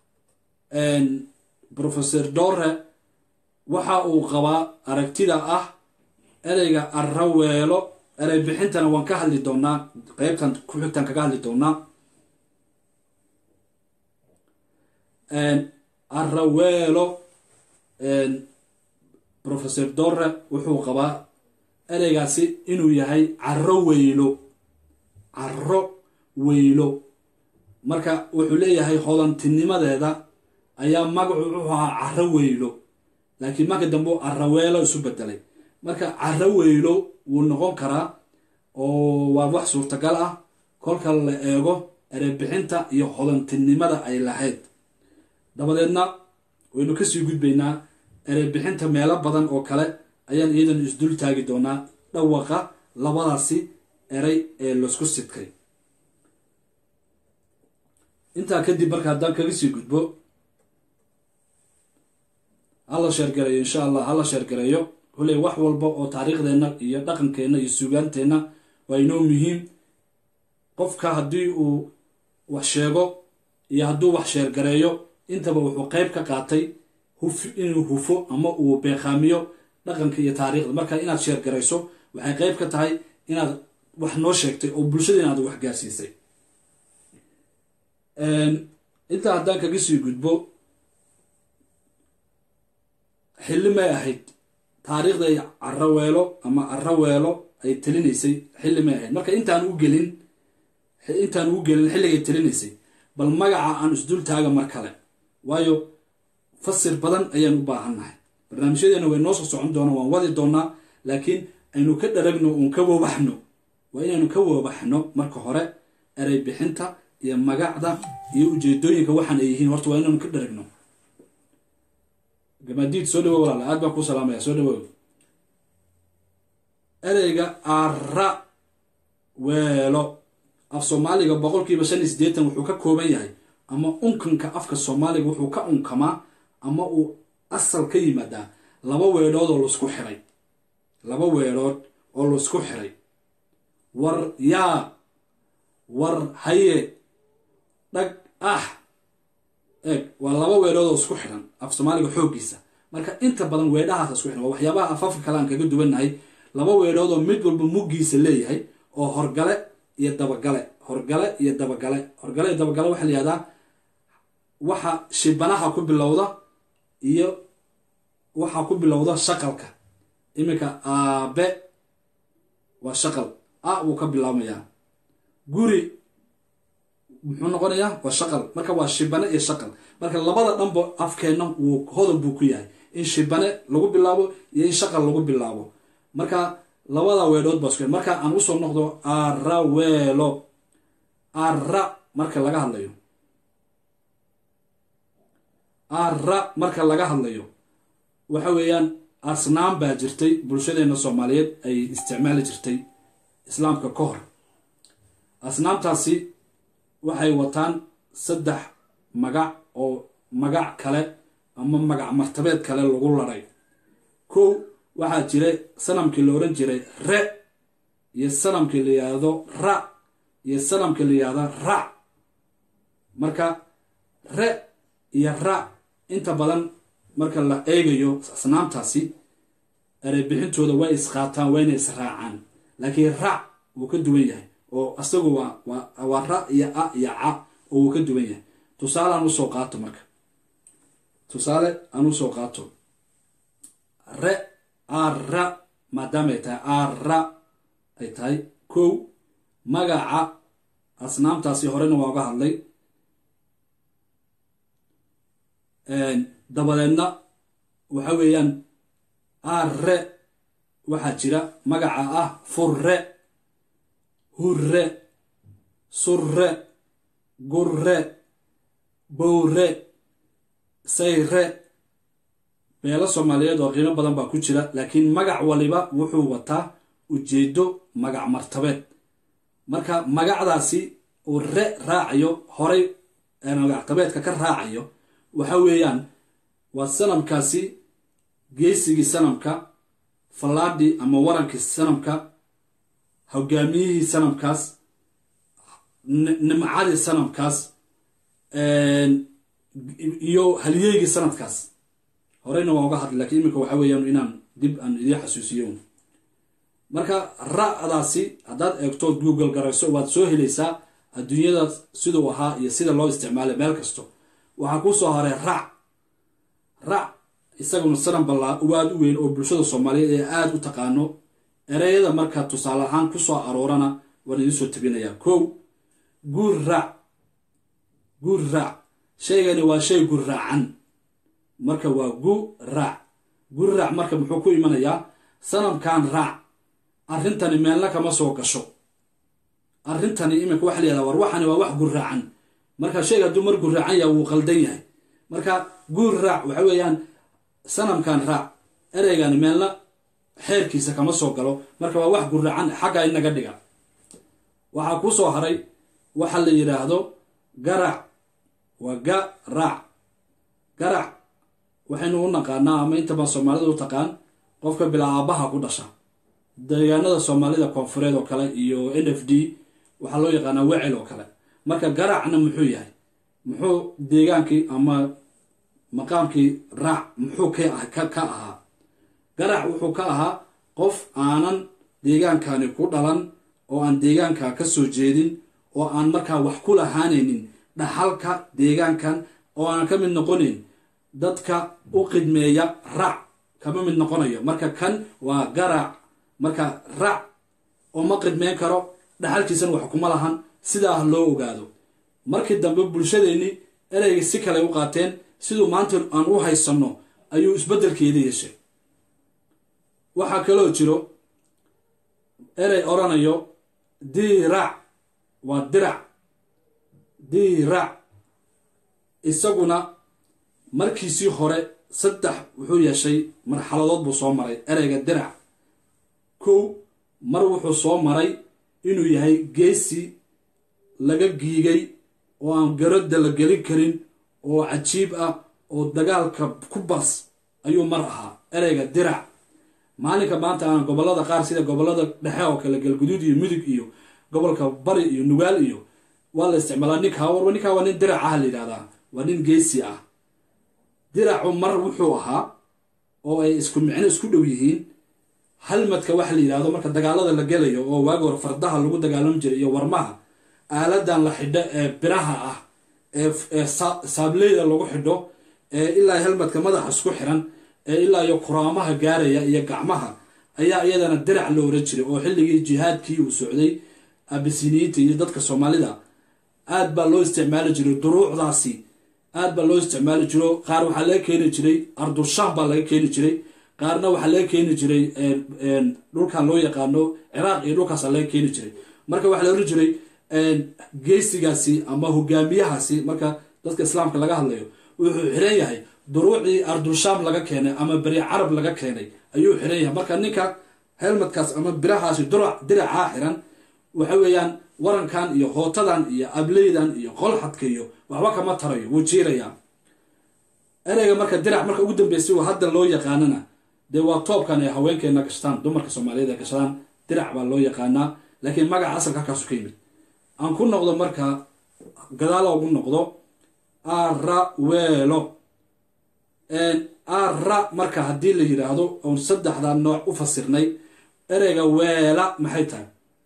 professor dore waxa uu qabaa aragtida ah ereyga araweelo eray bixintana waan ka hadli doonaa qaybtan ku xigtaan kaga hadli doonaa araweelo professor Dorre wuxuu qabaa ereygaasi inuu yahay carro weylo marka wuxuu leeyahay hodantinimadeeda ayaa magacu wuxuu ahaa carro weylo laakiin marka dambe araweelo isu bedelay marka carro weylo wuu noqon karaa oo waa wax suurtagal ah kolka la eego erey bixinta iyo hodantinimada ay lahayd dabadeedna waynu kasii gudbaynaa erey bixinta meelo badan oo kale ayaan iyadan isdul taagi doonaa dhawaqa labadaasi erey ee laisku sidkay intaa kadib marka haddaan kaga sii gudbo hala sheergareeyo insha allah hala sheergareeyo kuley wax walba oo taariikhdeenna iyo dhaqankeenna iyo suugaanteenna waa inoo muhiim qofka haddii uu wax sheego iyo hadduu wax sheergareeyo intaba wuxuu qayb ka qaatay inuu hufo ama uu beeqaamiyo dhaqanka iyo taariikhda marka inaad sheergarayso waxay qayb ka tahay inaad wax noo sheegtay oo bulshada inaad wax gaarsiisay intaa haddaan kaga sii gudbo xilli may ahayd taariikhda ay araweelo ay talinaysay xilli may ahayd marka intaan u gelin xilligay talinaysay bal magaca aan isdul taaga mar kale waayo fasir badan ayaan u baahannahay barnaamijyadeena way noo soo socon doonaa waan wadi doonaa laakiin aynu ka dharagno uun ka wawaxno waa inaynu ka wawaxno marka hore erey bixinta iyo magacda iyo ujeedooyinka waxaan ay yihiin horta waa inaynu ka dharagno gamaadiid soo dhawow walaala aad baan ku salaamaya soo dhawow ereyga araweelo af soomaaliga 85% wuxuu ka kooban yahay ama unkanka afka soomaaliga wuxuu ka unkamaa ama uu asal ka yimaadaa laba weedhood oo laisku xiray war yaa war haye dhag eeg waa laba weedhood oo isku xiran af soomaaliga xooggiisa marka inta badan weedhahaas isku xiran waa waxyaabaha afafka kale aan kaga duwannahay laba weedhood oo mid walba muggiisa leeyahay oo horgale iyo dabagale waxaa la yihahdaa waxa shibanaha ku bilowda iyo waxaa ku bilowda shaqalka iminka aabe waa shaqal wuu ka bilaabmayaa guri muxuu noqonayaa waa shaqal marka waa shibane iyo shaqal marka labada dhanba afkeenna wuu hodan buu ku yahay in shibane lagu bilaabo iyo in shaqal lagu bilaabo marka labada weedhood baa isku marka aan usoo noqdo araweelo marka laga hadlayo waxa weeyaan asnaam baa jirtay bulshadeena Soomaaliyeed ay isticmaali jirtay islaamka ka hor asnaamtaasi waxay wataan 3 magac oo magac kale ama magac martabeed kale lagu laray waxaa jiray sanamkii la oran jiray re iyo sanamkii la yiraahdo ra iyo sanamkii la yiraahdo ra marka re iyo ra inta badan marka la eegayo asnaamtaasi erey bixintooda way isqaataan wayna israacaan laakiin ra wuu ka duwan yahay oo asagu waa ra iyo a iyo ca oo wuu ka duwan yahay tusaale aan usoo qaato re ara maadaama ay tahay magaca asnaamtaasi horena waa uga hadlay dabadeedna waxa weeyaan are waxaa jira magaca furre hurre surre gurre bowre sayre beelo Soomaaliyeed oo qiimo badan baa ku jira laakiin magac waliba wuxuu wataa ujeedo magac martabeed marka magacdaasi uu raacayo horay magac martabeedka ka raacayo waxa weeyaan waa sanamkaasi geesigii sanamka falaadi ama warankii sanamka hogaamiyihii sanamkaas nimcadii sanamkaas iyo halyeegii sanadkaas horeyna waa uga hadlay laakiin imika waxa weeyaan inaan dib aan idin xasuusiyo marka ra'daasi haddaad eegto google garayso waad soo helaysaa adduunyada siduu ahaa iyo sida loo isticmaalay meel kasto waxaa ku soo haray rac isaguna sanan ballaa waad u weyn oo bulshada Soomaaliyeed ee aad u taqaano ereyada marka tusaale ahaan ku soo aroorana waan idin soo tabinayaa kow gurac shaygani waa shay guracan marka waa gurac marka muxuu ku imanayaa sanamkan raac arrintani meelna kama soo gasho arrintani imika wax leeyahay war waxani waa wax guracan marka shayga dumar guracan yaa uu qaldan yahay marka gurac waxa weeyaan sanamkan raac ereygan meelna xeerkiisa kama soo galo marka waa wax guracan xagga inaga dhiga waxa ku soo haray waxa la yiraahdo garac waa garac waxaynu u naqaanaa ama inta badan Soomaalida u taqaan qofka bilaabaha ku dhasha deegaanada Soomaalida koonfureed oo kale iyo NFD waxa loo yaqaanaa wecel oo kale marka garacna muxuu yahay muxuu deegaankii ama maqaamkii raac muxuu ka ahaa garac wuxuu ka ahaa qof aanan deegaankani ku dhalan oo aan deegaanka ka soo jeedin oo aan markaa wax ku lahaanaynin dhaxalka deegaankan oo aan ka mid noqonayn dadka u qidmeeya raac kama mid noqonayo marka kan waa garac marka raac oo ma qidmeen karo dhaxalkiisana wax kuma lahan sidaa loo ogaado markii dambe bulshadeeni ereyga si kale u qaateen sidoo maanta aan u haysano ayuu isbedelkeeda yeeshay waxa kale oo jiro erey oranayo dirac waa dirac isaguna markiisii hore saddex wuxuu yeeshay marxaladood buu soo maray ereyga dirac kow mar wuxuu soo maray inuu yahay geesi laga giigay oo aan garadda la gelin karin oo cajiib ah oo dagaalka ku bas ayuu mar ahaa ereyga dirac maalinka maanta aan gobolada qaar sida gobolada dhexe oo kale galguduud iyo mudug iyo gobolka bari iyo nugaal iyo waa la isticmaalaa ninka waa nin dirac ah la yiraahdaa waa nin geesi ah diracu mar wuxuu ahaa oo ay isku micno isku dhow yihiin halmadka waxa la yiraahdo marka dagaalada la gelayo oo waag hore fardaha lagu dagaalami jiray iyo warmaha aaladan la xidho ee biraha ah ee saableyda lagu xidho ee ilaa halmadka madaxa isku xiran ee ilaa iyo kuraamaha gaaraya iyo gacmaha ayaa iyadana dirac loo oran jiray oo xilligii jihaadkii uu socday abisiniinta iyo dadka Soomaalida aad baa loo isticmaali jiray duruucdaasi aad baa loo isticmaali jiro qaar waxa laga keeni jiray ardushaan baa laga keeni jiray qaarna waxa laga keeni jiray dhulkan loo yaqaano Ciraaq iyo dhulkaas laga keeni jiray marka waxa la oran jiray geesigaasi ama hogaamiyahaasi marka dadka islaamka laga hadlayo wuxuu xiran yahay duruucii ardushaan laga keenay ama bari carab laga keenay ayuu xiran yahay marka ninka helmadkaas ama birahaasi diraca xiran waxa weeyaan warankan iyo hootadan iyo ableydan iyo qolxadka iyo waxba kama tarayo wuu jiiraya ereyga marka dirac marka ugu dambeysay oo hadda loo yaqaanana dee waa toobkan ay haweenkeena gashtaan dumarka Soomaaliyeed gashadaan dirac baa loo yaqaanaa laakiin magaca asalka halkaas ka yimid aan ku noqdo marka gadaal ugu noqdo weelo marka haddii la yiraahdo oo saddexda nooc u fasirnay ereyga weela maxay tahay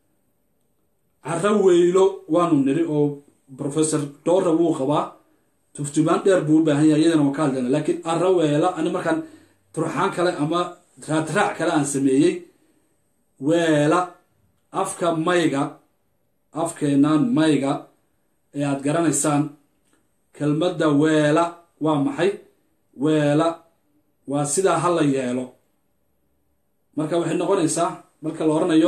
weylo waanu niri oo professor Dora wuu qabaa tuftubaan dheer buu u baahan yahay iyadana waan ka hadlayna laakiin weela ani markaan turxaan kale ama raadraac kale aan sameeyey weela afkeenaan mayga ee aad garanaysaan kelmadda weela waa maxay weela waa sidaa ha la yeelo marka waxay noqonaysaa marka la oranayo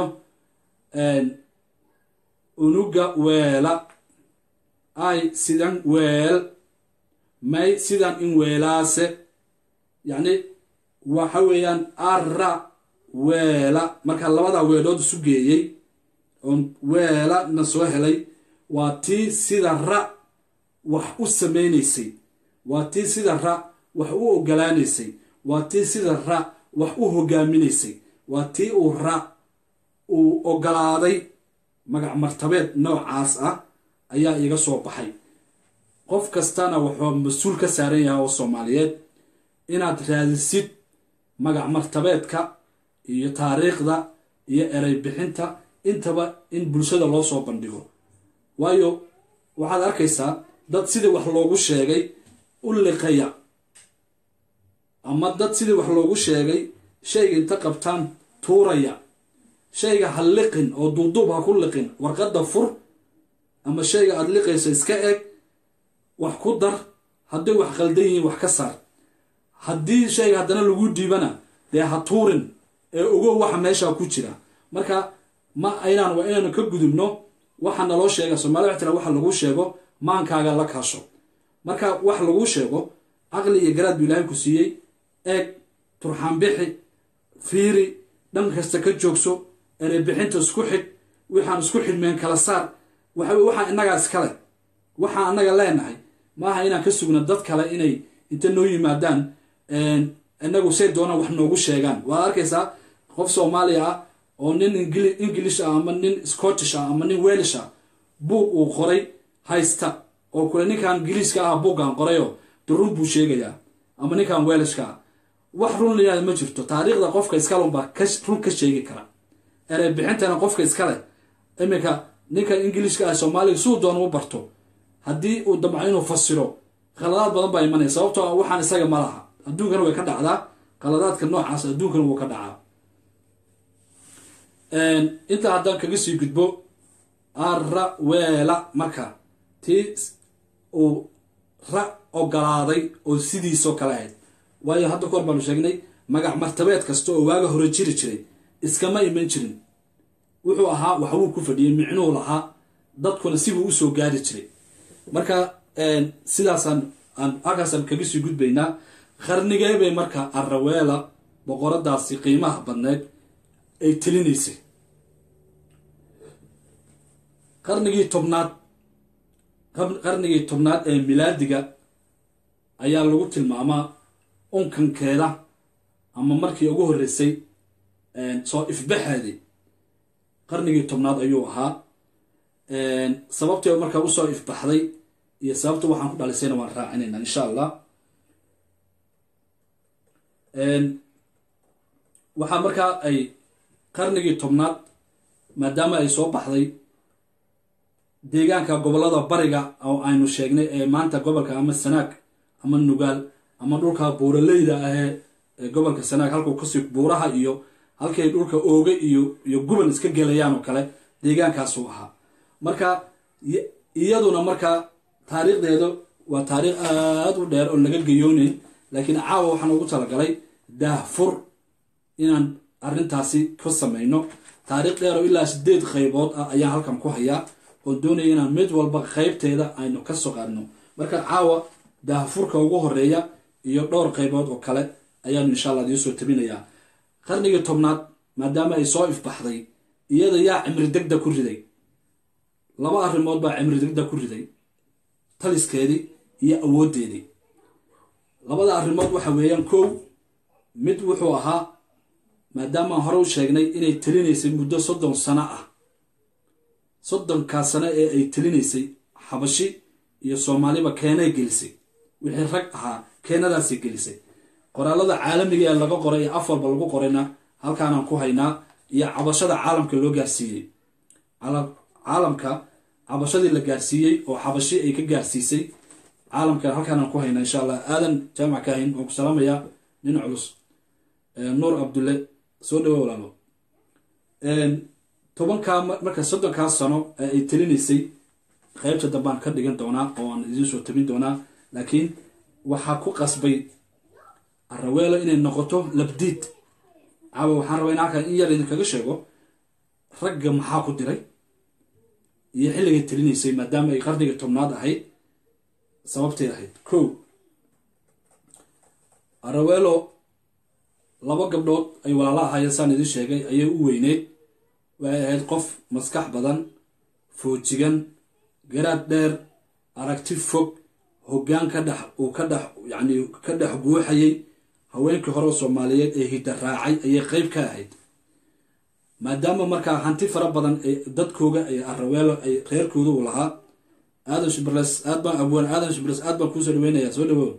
unuga weela ay sidan weel may sidan in weelaase yani waxa weeyaan weela marka labada weelood isu geeyey on weela na soo helay waa tii sida wax u sameynaysay waa tii sida wax u ogolaanaysay waa tii sida wax u hogaaminaysay waa tii uu ogolaaday magac martabeed noocaas ah ayaa iga soo baxay qof kastana wuxuu mas'uul ka saaran yahay oo Soomaaliyeed inaad raadisid magac martabeedka iyo taariikhda iyo eray bixinta intaba in bulshada loo soo bandhigo. waayo waxaad arkaysaa dad sidii wax loogu sheegay u liqaya, ama dad sidii wax loogu sheegay shayga inta qabtaan tuuraya. shayga ha liqin oo duuduub ha ku liqin, warqadda fur ama shayga aad liqayso iska eg, wax ku dar, hadday wax qaldan yihiin wax ka saar. haddii shayga haddana lagu dhiibana dee ha tuurin ee ogow waxa meesha ku jira. marka waa inaanu ka gudubno waxa naloo sheega. Soomaaliya waxay tiraa waxa lagu sheego maankaaga la kaasho. marka wax lagu sheego aqli iyo garaad buu Ilaahay ku siiyey, eeg, turxaan bixi, fiiri, dhan kasta ka joogso, eray bixinta isku xidh, waxaan isku xidhmeen kala saar. waxaan innagaa iskale, waxaan annaga leenahay maaha inaan ka sugno dad kale inay inta noo yimaadaan inagu say doonaan wax noogu sheegaan. waad arkaysaa qof Soomaaliya ah oo nin English ah ama nin Scottish ah ama nin Welsh ah buug uu qoray haysta oo kule ninkan Ingiriiska ah buugaan qorayo run buu sheegayaa, ama ninkan Welshka ah. wax run leeyahay ma jirto. taariikhda qofka iskale unbaa run ka sheegi kara. eray bixintana qofka iskale. iminka ninka Ingiriiska ah Soomaaliga suu doon u barto, haddii uu damco inuu fasiro qaladaad badan baa imanaya, sababtoo waxaan isaga ma laha. adduunkana way ka dhacdaa qaladaadka noocaas, adduunkana wuu ka dhacaa. inta haddaan kaga sii gudbo Araweela, marka tii uu ra ogolaaday oo sidiisoo kale ahayd. waayo hadda kahor baanu sheegnay magac martabeed kasta oo waaga hore jiri jiray iskama iman jirin. wuxuu ahaa waxbuu ku fadhiyey, micnuhu lahaa, dadkuna sibuu usoo gaari jiray. marka sidaasaan halkaasaan kaga sii gudbaynaa. qarnigee bay marka Araweela boqoradaasi qiimaha badneed ay telinaysay? qarnigii tobnaad ee milaadiga ayaa lagu tilmaamaa unkankeeda, ama markii ugu horreysay soo ifbaxeedii qarnigii 10aad ayuu ahaa. sababtay markaa usoo ifbaxday iyo sababta waxaan ku dhalisayna waan raacinayna insha allah. waxaa markaa ay qarnigii 10aad maadaama ay soo baxday deegaanka gobolada bariga oo aynu sheegnay ee maanta gobolka ama Sanaag ama Nugaal ama dhulka buuraleyda ah ee gobolka Sanaag, halka kasii buuraha iyo halkay dhulka ooga iyo gubal iska gelayaan oo kale deegaankaas uu ahaa. marka iyaduna marka taariikhdeedu waa taariikh aad u dheer oo laga gayoonin, laakiin caawa waxaan ugu talagalay daahfur inaan arrintaasi ka samayno. taariikh dheer oo ilaa 8 qaybood ah ayaan halkan ku hayaa oo doonaya inaan mid walba qaybteeda aynu ka soo qaadno. marka caawa daahfurka ugu horeeya iyo dhowr qaybood oo kale ayaan insha Allah idin soo tabinayaa. qarnigii 10aad maadaama ay soo ifbaxday, iyada yaa cimri degdeg ku riday. laba arrimood baa cimri degdeg ku riday: taliskeedii iyo awoodeedii. labada arrimood waxa weeyaan, kow, mid wuxuu ahaa maadaama hore u sheegnay inay telinaysay muddo 30 sano ah. 30 sano ee ay telinaysay Xabashi iyo Soomaaliba keenay gelisay, wixii rag ahaa keenadaasi gelisay. qoraalada caalamiga ee laga qoray ee afalba lagu qorayna halkaanaan ku haynaa, iyo cabashada caalamka loo gaarsiiyey. caalamka cabashadii la gaarsiiyey oo Xabashi ay ka gaarsiisay caalamka halkaanaan ku haynaa insha Allah. aadan jaamac kaahin oo ku salaamaya nin culus. nuur abdulle soo dhawo walaalo. 30 sano ee ay telinaysay qaybta dambaan ka dhigan doonaa oo aan idin soo tabin doonaa, laakiin waxaa ku qasbay Araweela inay noqoto labdiid. caawa waxaan rabaa in halkan in yar idinkaga sheego ragga maxaa ku diray iyo xilligay telinaysay maadaama ay qarniga 10aad ahayd, sababtay ahayd. kow, Araweelo laba gabdhood ay walaala ahaayeen saan idin sheegay ayay u weyneyd. waxay ahayd qof maskax badan, foojigan, garaad dheer, aragti fog, hoggaan ka dhex guuxayay haweenkii hore Soomaaliyeed ee hidda raacay ayay qayb ka ahayd. maadaama markaa hanti fara badan ee dadkooga ay Araweelo ay reerkooda u lahaa. aadan shibres aad baan kuu soo dhaweynayaa, soo dhawow.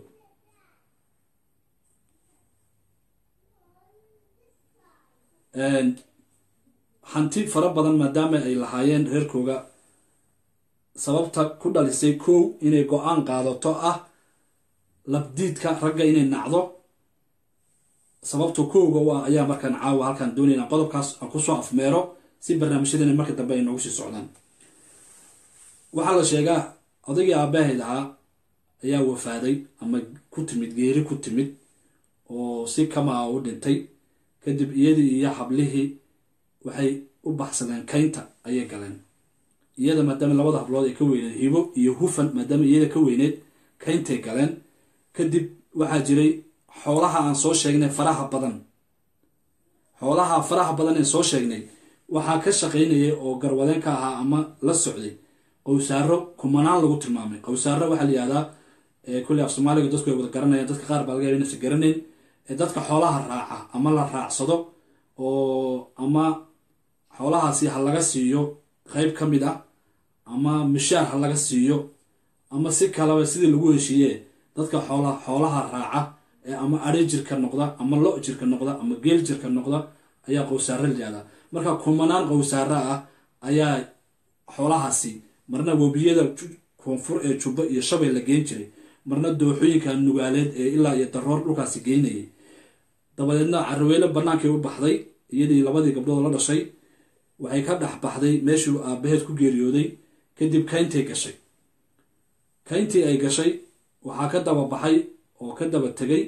hanti fara badan maadaama ay lahaayeen reerkooga sababta ku dhalisay kow inay go-aan qaadato ah labdiidka ragga inay nacdo sababta kowga u ah ayaa markaan caawa halkaan doonayna qodobkaas aan kusoo afmeero si barnaamijyadeena marka dambe ay noogu sii socdaan. waxaa la sheegaa odaygii aabbahayd ahaa ayaa wafaaday ama ku timid geeri ku timid oo si kamaa u dhintay. kadib iyadii iyo hablihii waxay u baxsadeen kaynta ayay galeen. iyada maadaama labada hablood ay ka weyneed hibo iyo hufan maadaama iyada ka weyneed kayntay galeen. kadib waxaa jiray xoolaha aan soo sheegnay faraha badan. xoolaha faraha badan ee soo sheegnay waxaa ka shaqaynayay oo garwadeen ka ahaa ama la socday qowsaaro kumanaan lagu tilmaamay. qowsaaro waxaa la yihahdaa kulli af soomaaliga dadku ay wada garanayaan, dadka qaar baa laga yaaba inaysan garanayn. dadka xoolaha raaca ama la raacsado oo ama xoolahaasi ha laga siiyo qayb ka mid ah ama mishaar ha laga siiyo ama si kalaba sidii lagu heshiiye dadka xoolaha raaca ee ama ari jirka noqda ama lo jirka noqda ama geel jirka noqda ayaa qowsaaro la yihahdaa. marka kumanaan qowsaaro ah ayaa xoolahaasi marna webiyada koonfur ee jubba iyo shabay la geyn jiray, marna dooxooyinka nugaaleed ee ilaa iyo daroor dhulkaasi geynayay. dabadeedna carweele bannaankay u baxday iyadii labadii gabdhood la dhashay waxay ka dhex baxday meeshuu aabbaheed ku geeriyooday. kadib kayntay gashay. kayntii ay gashay waxaa ka daba baxay oo ka daba tegay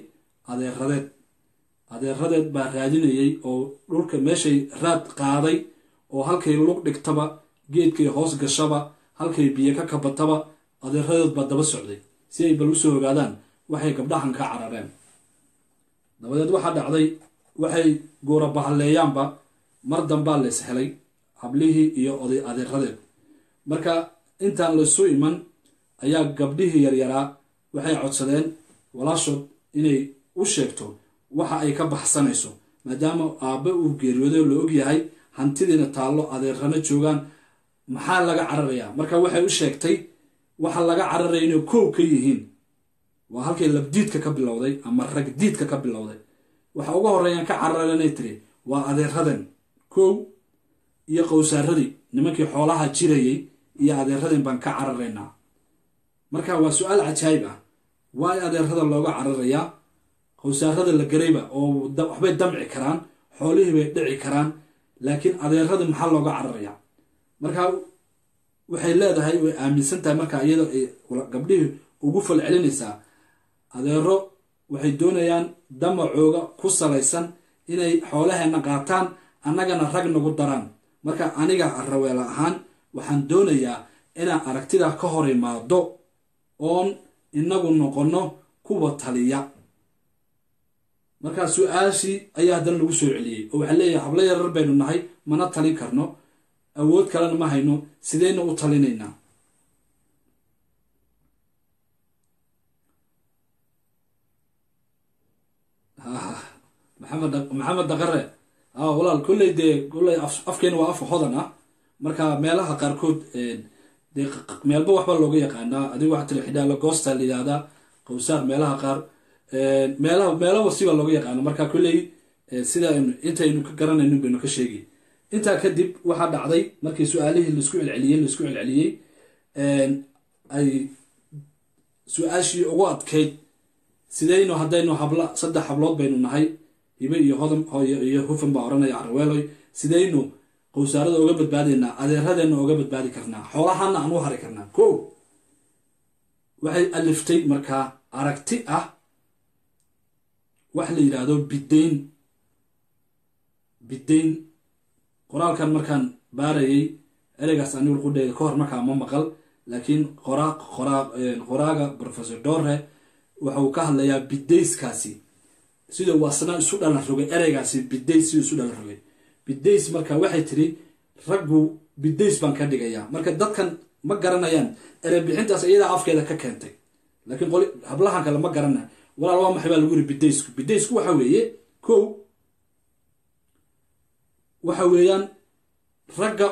adeeradeed baa raadinayay oo dhulka meeshay raad qaaday oo halkay lug dhigtaba geedkay hoos gashaba halkay biyo ka kabataba adeeradeed baa daba socday si ay bal usoo ogaadaan waxay gabdhahan ka carareen. dabadeed waxaa dhacday waxay goora bahaleeyaanba mar dambaa lays helay hablihii iyo oday adeeradeed. marka intaan laysu iman ayaa gabdhihii yaryaraa waxay codsadeen walaashood inay u sheegto waxa ay ka baxsanayso maadaama aabbe uu geeriyooday la og yahay hantidiina taallo adeerana joogaan maxaa laga cararayaa. marka waxay u sheegtay waxa laga cararaya inay koow ka yihiin waa halkay labdiidka ka bilowday ama ragdiidka ka bilowday. waxa uga horreeyaan ka cararanay tiri waa adeeraden koow iyo qowsaaradii nimankii xoolaha jirayay iyo adeeraden baan ka cararaynaa. marka waa su-aal cajaayib ah. waa adeerada looga cararayaa qowsaarada la garayba oo waxbay damci karaan xoolihii bay dhici karaan laakiin adeerada maxaa looga cararayaa. marka waxay leedahay way aaminsan tahay marka iyada ay gabdhihii ugu falcelinaysaa adeero waxay doonayaan damacooga ku salaysan inay xoolaheena qaataan annagana rag nagu daraan. marka aniga raweela ahaan waxaan doonayaa inaan aragtida ka hor imaado oon inagu noqono kuwa taliya. markaa su-aashii ayaa haddana lagu soo celiyey oo waxaa leeyahay hablo yarar baynu nahay mana talin karno awood kalena ma hayno sideyna u talinaynaa. maxamed daqare walaal kulley dee kulley afkeena waa af hodan ah. marka meelaha qaarkood dee meelba waxba looga yaqaanaa. adiga waxaa tiri xidhaala goosta la yihahdaa qowsaar meelaha qaar meelaba siba looga yaqaano. marka kulley sida intaynu ka garanayno baynu ka sheegay. intaa kadib waxaa dhacday markii su-aalihii laisku celceliyey ay su-aashii ugu adkayd sidaynu haddaynu saddex hablood baynu nahay hibe iyo hodam iyo hufan baa oranaya carweeloy sidaynu qowsaarada uga badbaadaynaa adeeradeenna uga badbaadi karnaa xoolahana aan u hari karnaa. kow waxay aliftay markaa aragti ah wax la yidhaahdo bidayn. qoraalkan markaan baarayay ereygaas anigu qudheeda ka hor markaa ma maqal laakiin qoraaga professor Dorre waxa uu ka hadlayaa bidayskaasi sida waasna isu dhalan rogay ereygaasi bidays isu dhalan rogay. bidays marka waxay tiri raggu bidays baan ka dhigayaa. marka dadkan ma garanayaan erey bixintaas iyada afkeeda ka keentay laakiin hablahan kale ma garanay walaal waa maxay baa lagu yiri bidaysku waxa weeye kow waxa weeyaan ragga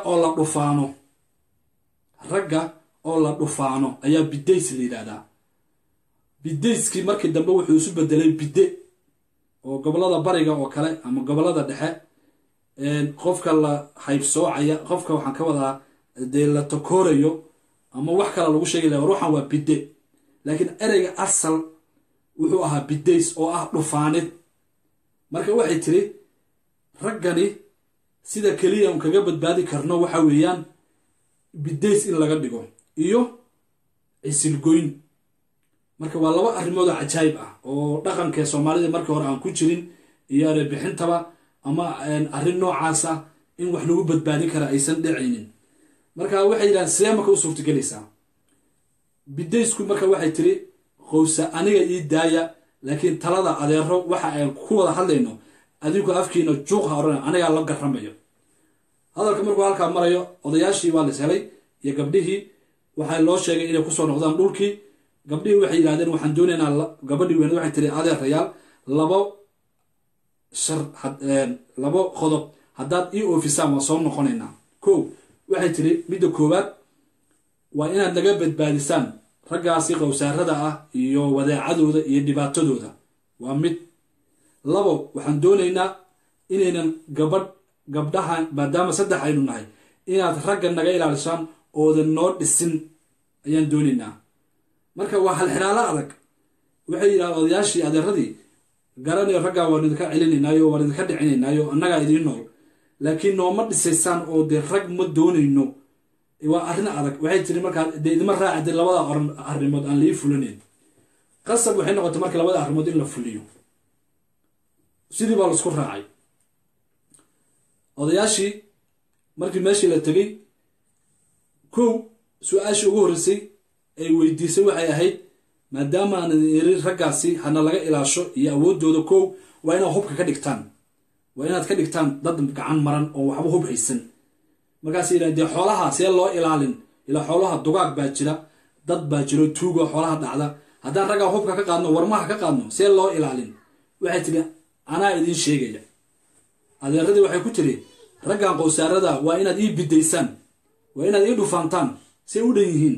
oo la dhufaano ayaa bidays la yidhaahdaa. bidayskii markii dambe wuxuu isu bedelay bide oo gobolada bariga oo kale ama gobolada dhexe qofka la haybsoocaya qofka waxaan ka wadaa dee la takoorayo ama wax kale lagu sheegi lahaa ruuxan waa bidde laakiin ereyga asal wuxuu ahaa biddays oo ah dhufaanid marka waxay tiri raggani sida keliya un kaga badbaadi karno waxa weeyaan biddays in laga dhigo iyo cisilgoyn marka waa laba arrimood oo cajaayib ah oo dhaqanka Soomaalida markii hore aan ku jirin iyo bixintaba ama arrin noocaas ah in wax lagu badbaadin kara aysan dhicinin marka waxay yiraahdeen seemaka u suurtagelaysaa biddaysku marka waxay tiri qowsa aniga ii daaya laakiin talada adeero waxa ay ku wada hadlayno adigu afkiina juuqa oran aniga la garamayo hadalka markuu halka marayo odayaashii waa la helay iyo gabdhihii waxa loo sheegay inay ku soo noqdaan dhulkii gabdhihii waxay yiraahdeen waxaan doonaynaa gabadhii weyn waxay tiri adeerayaal labo qodob haddaad ii oofisaan waa soo noqonaynaa kow waxay tiri midda koowaad waa inaad naga badbaadisaan raggaasi qowsaarada ah iyo wadaacadooda iyo dhibaatadooda waa mid labo waxaan doonaynaa inaynan gabdhaha maadaama saddex aynu nahay inaad ragga naga ilaalisaan oodan noo dhisin ayaan doonaynaa marka waa halxiraalo adag waxay yidhahdeen odayaashii adeeradii garanayo raggaa waan idinka celinaynaayo waan idinka dhicinaynaayo annagaa idiin nool laakiin nooma dhisaysaan oo dee rag ma doonayno waa arrin adag waxay tiri markaa dee idima raacide labada arrimood aan lii fulinayn qasab waxay noqotay marka labada arrimood in la fuliyo sidii baa laisku raacay odayaashii markii meeshii la tegey kow su-aashii ugu horreysay ay weydiisay waxay ahayd maadaama aan iri raggaasi hana laga ilaasho iyo awooddooda kow waa inaad hubka ka dhigtaan waa inaad ka dhigtaan dad gacan maran oo waxba hub haysan markaas yiraahdeen dee xoolaha see loo ilaalin ila xoolaha dugaag baa jira dad baa jiro tuugo xoolaha dhacda haddaan raggaa hubka ka qaadno warmaha ka qaadno see loo ilaalin waxay tiri anaa idin sheegaya adeeradii waxay ku tiri raggan qowsaarada waa inaad ii biddaysaan waa inaad ii dhufaantaan see u dhan yihiin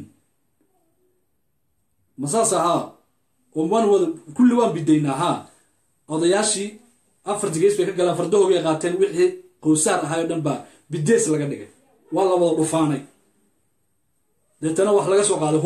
masaas ahaa kulli waan biddaynaa haa odayaashii afartii gees bay ka galaan fardahoogay qaateen wixii qowsaar ahaayoo dhan baa biddays laga dhigay waa la wada dhufaanay deetana wax laga soo qaaday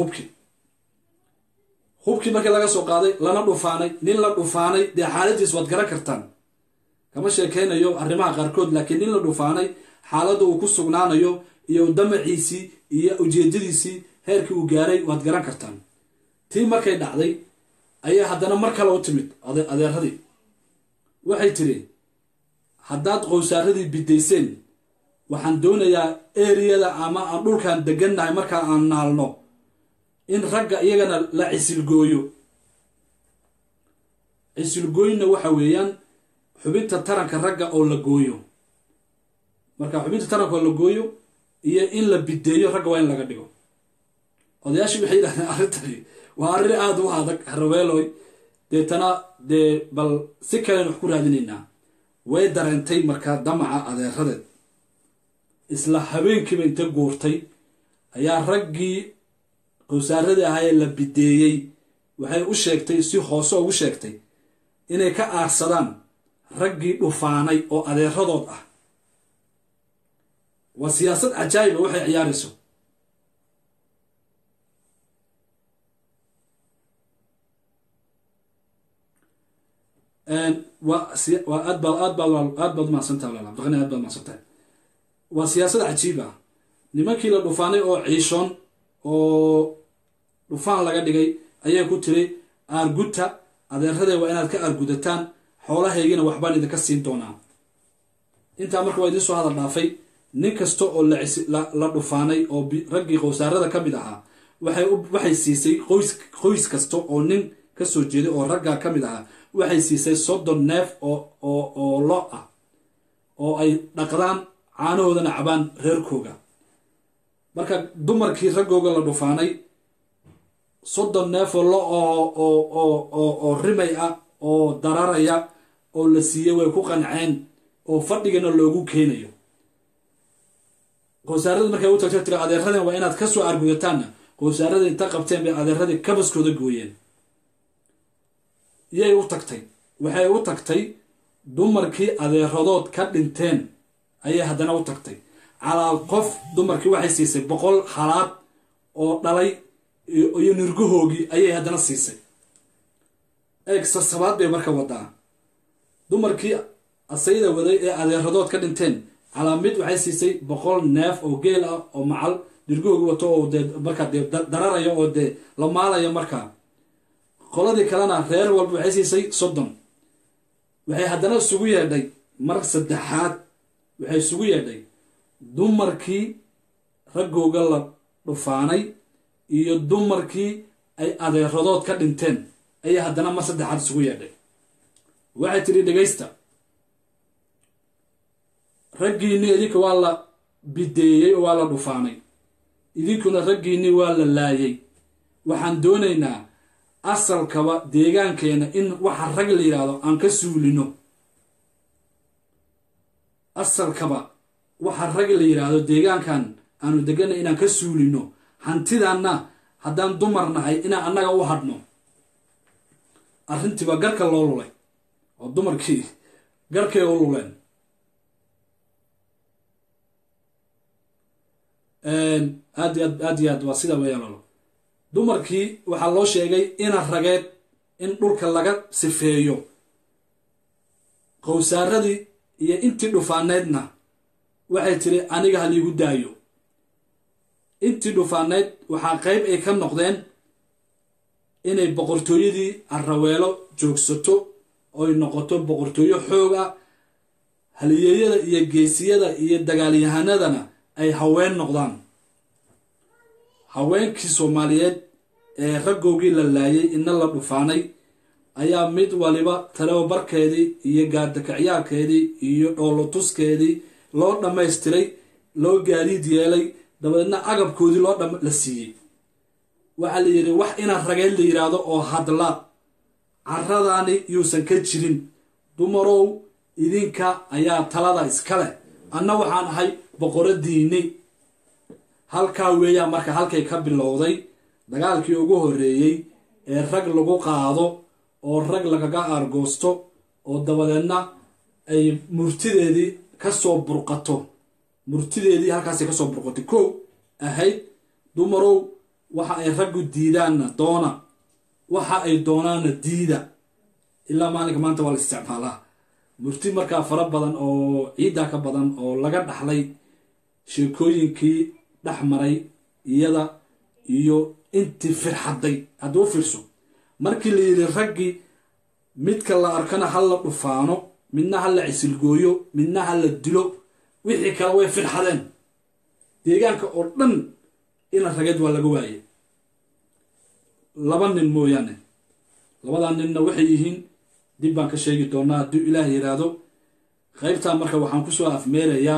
hubkii markii laga soo qaaday lana dhufaanay nin la dhufaanay dee xaaladiis waad garan kartaan kama sheekaynayo arrimaha qaarkood laakiin nin la dhufaanay xaaladda uu ku sugnaanayo iyo damaciisii iyo ujeedadiisii heerkii uu gaaray waad garan kartaan tii markay dhacday ayaa haddana mar kale u timid adeeradii waxay tiri haddaad qowsaaradii biddayseen waxaan doonayaa eriyada ama aan dhulkaan degannahay markaa aan naalno in ragga iyagana la cisilgooyo cisilgooyna waxa weeyaan xubinta taranka ragga oo la gooyo marka xubinta taranka oo la gooyo iyo in la biddeeyo ragga waa in laga dhigo odayaashii waxay yidhahdeen arrintani waa arrin aada u adag raweeloy deetana dee bal si kalen wax ku raadinaynaa way dareentay markaa damaca adeeradeed isla habeenkiiba inta guurtay ayaa raggii qowsaaradii ahaa ee la biddeeyey waxay u sheegtay si hoose ugu sheegtay inay ka aarsadaan raggii dhufaanay oo adeeradood ah waa siyaasad cajaayiba waxay ciyaarayso waa aad baad mahadsantahay walaal abdiqani aad baad mahadsantahay waa siyaasad cajiib ah nimankii la dhufaanay oo ciishoon oo dhufaan laga dhigay ayaa ku tiri aarguta adeeradee waa inaad ka aargudataan xoolahaygina waxbaan idinka siin doonaa intaa marka waa idiin soo hadal dhaafay nin kasta oo la dhufaanay oo raggii qowsaarada ka mid ahaa waxay siisay qoys kasta oo nin ka soo jeeday oo raggaa ka mid ahaa waxay siisay 30 neef oo lo ah oo ay dhaqdaan caanahoodana cabaan reerkooga marka dumarkii raggooga la dhufaanay 30 neef oo lo oo rimay ah oo dararaya oo la siiyay way ku qanceen oo fadhigana loogu keenayo qowsaarada markay u tagtay tira adeeradan waa inaad ka soo argudataan qowsaarada inta qabteen bay adeeradii kabaskooda gooyeen yay u tagtay waxay u tagtay dumarkii adeeradood ka dhinteen ayay haddana u tagtay calaa qof dumarkii waxay siisay 100 halaad oo dhalay iyo nirgahoogii ayay haddana siisay sabaad bay marka wadaa dumarkii asayda waday ee adeeradood ka dhinteen calaa mid waxay siisay 100 neef oo geel ah oo macal nirgahoogi wato oo marka dararayo oo la maalayo marka qoladii kalena reer walba waxay siisay 30 waxay haddana isugu yeedhay mar saddexaad waxay isugu yeedhay dumarkii raggooga la dhufaanay iyo dumarkii ay adeeradood ka dhinteen ayay haddana mar saddexaad isugu yeedhay waxay tiri dhegaysta raggiinni idinka waa la bideeyey oo waa la dhufaanay idinkuna raggiinni waa la laayay waxaan doonaynaa asalkaba deegaankeena in waxa rag la yiraahdo aan ka suulino asalkaba waxa rag la yiraahdo deegaankan aanu deganay inaan ka suulino hantidaana haddaan dumar nahay inaan annaga u hadhno arrintiiba garka loo lulay oo dumarkii garkay u luleen aad iyo aad waa sida weeyaan dumarkii waxaa loo sheegay ina rageed in dhulka laga sifeeyo qowsaaradii iyo intii dhufaaneedna waxay tiri aniga haliigu daayo intii dhufaaneed waxaa qayb ay ka noqdeen inay boqortooyadii Araweelo joogsato oo ay noqoto boqortooyo xoog ah haliyeeyada iyo geesiyada iyo dagaalyahanadana ay haween noqdaan haweenkii Soomaaliyeed ee raggoogii la laayay in la dhufaanay ayaa mid waliba tababarkeedii iyo gaadakaciyaarkeedii iyo dhoolotuskeedii loo dhammaystiray loo gaadiid yeelay dabadeedna agabkoodii la siiyey waxa la yiri wax ina rageed la yiraahdo oo hadla carradaani yuusan ka jirin dumarow idinka ayaa talada iskale anna waxaan ahay boqoradiini halkaa weeyaa marka halkay ka bilowday dagaalkii ugu horeeyay ee rag lagu qaado oo rag lagaga argoosto oo dabadeedna ay murtideedii ka soo burqato murtideedii halkaas ka soo burqatay koow ahayd dumarow waxa ay raggu diidaanna doona waxa ay doonaana diida ilaa maalinka maanta waa la isticmaalaa murti markaa fara badan oo ciida ka badan oo laga dhaxlay sheekooyinkii dhaxmaray iyada iyo intii firxaday hadduu fiirso markii la yiri raggi midka la arkana hal la dhufaano midna hal la cisilgooyo midna hal la dilo wixii kale way firxadeen deegaanka oo dhan ina rageed waa laga waayay laba nin mooyaane labada ninna waxay yihiin dib baan ka sheegi doonaa hadduu Ilaahay yiraahdo qaybta marka waxaan ku soo afmeerayaa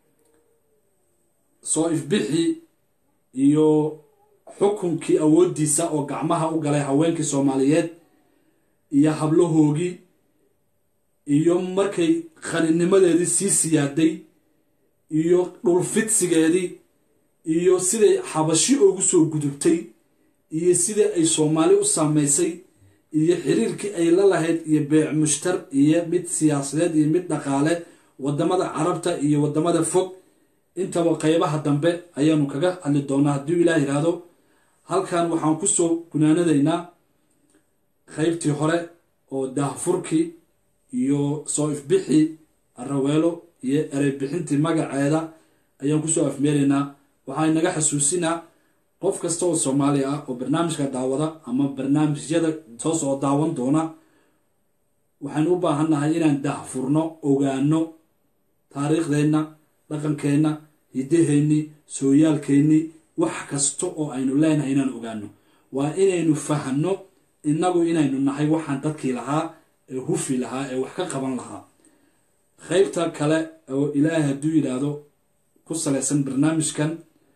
soo ifbixi iyo xukunkii awoodiisa oo gacmaha u galay haweenkii Soomaaliyeed iyo hablahoogii iyo markay khaninimadeedii sii siyaaday iyo dhul fidsigeedii iyo siday xabashi ugu soo gudubtay iyo sida ay Soomaali u saameysay iyo xiriirkii ay la lahayd iyo beec mushtar iyo mid siyaasadeed iyo mid dhaqaale wadamada Carabta iyo wadamada fog intaba qaybaha dambe ayaanu kaga hadli doonaa haddii Ilaahay yiraahdo halkan waxaan ku soo gunaanadaynaa qaybtii hore oo daahfurkii iyo soo ifbixi Araweelo iyo eray bixintii magaceeda ayaan ku soo afmeeraynaa waxaan naga xasuusinaa qof kasta oo Soomaali ah oo barnaamijka daawada ama barnaamijyada soo daawan doona waxaan u baahanahay inaan daahfurno ogaano taariikhdeena dhaqankeena hidaheeni sooyaalkeeni wax kasta oo aynu leenahay inaan ogaano waa inaynu fahanno inagu inaynu nahay waxaan dadkii lahaa ee hufi lahaa ee wax ka qaban lahaa qaybta kale oo Ilaahay hadduu yiraahdo ku salaysan barnaamijkan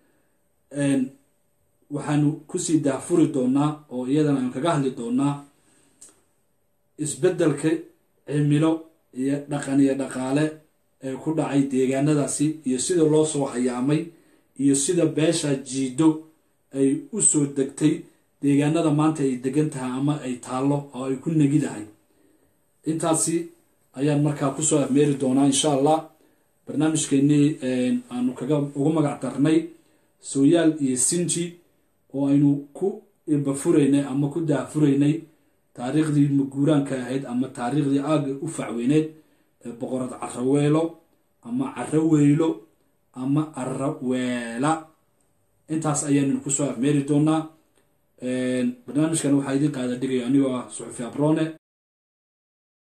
waxaanu ku sii daahfuri doonaa oo iyadana aan kaga hadli doonaa isbeddelka cimilo iyo dhaqan iyo dhaqaale ee ku dhacay deegaanadaasi iyo sida loo soo hayaamay iyo sida beesha jiido ay u soo degtay deegaanada maanta ay degan tahay ama ay taalo oo ay ku nagidahay intaasi ayaan markaa ku soo afmeeri doonaa insha Allah barnaamijkeennii aanu ugu magac darnay sooyaal iyo sinji oo aynu ku ibafuraynay ama ku daahfuraynay taariikhdii maguuraanka ahayd ama taariikhdii aagga u facweyneed ee boqorad caraweelo ama caraweylo ama araweela intaas ayaanu kusoo afmeeri doonaa barnaamijkan waxaa idin qaada dhigaya anigoo ah suxufi abrone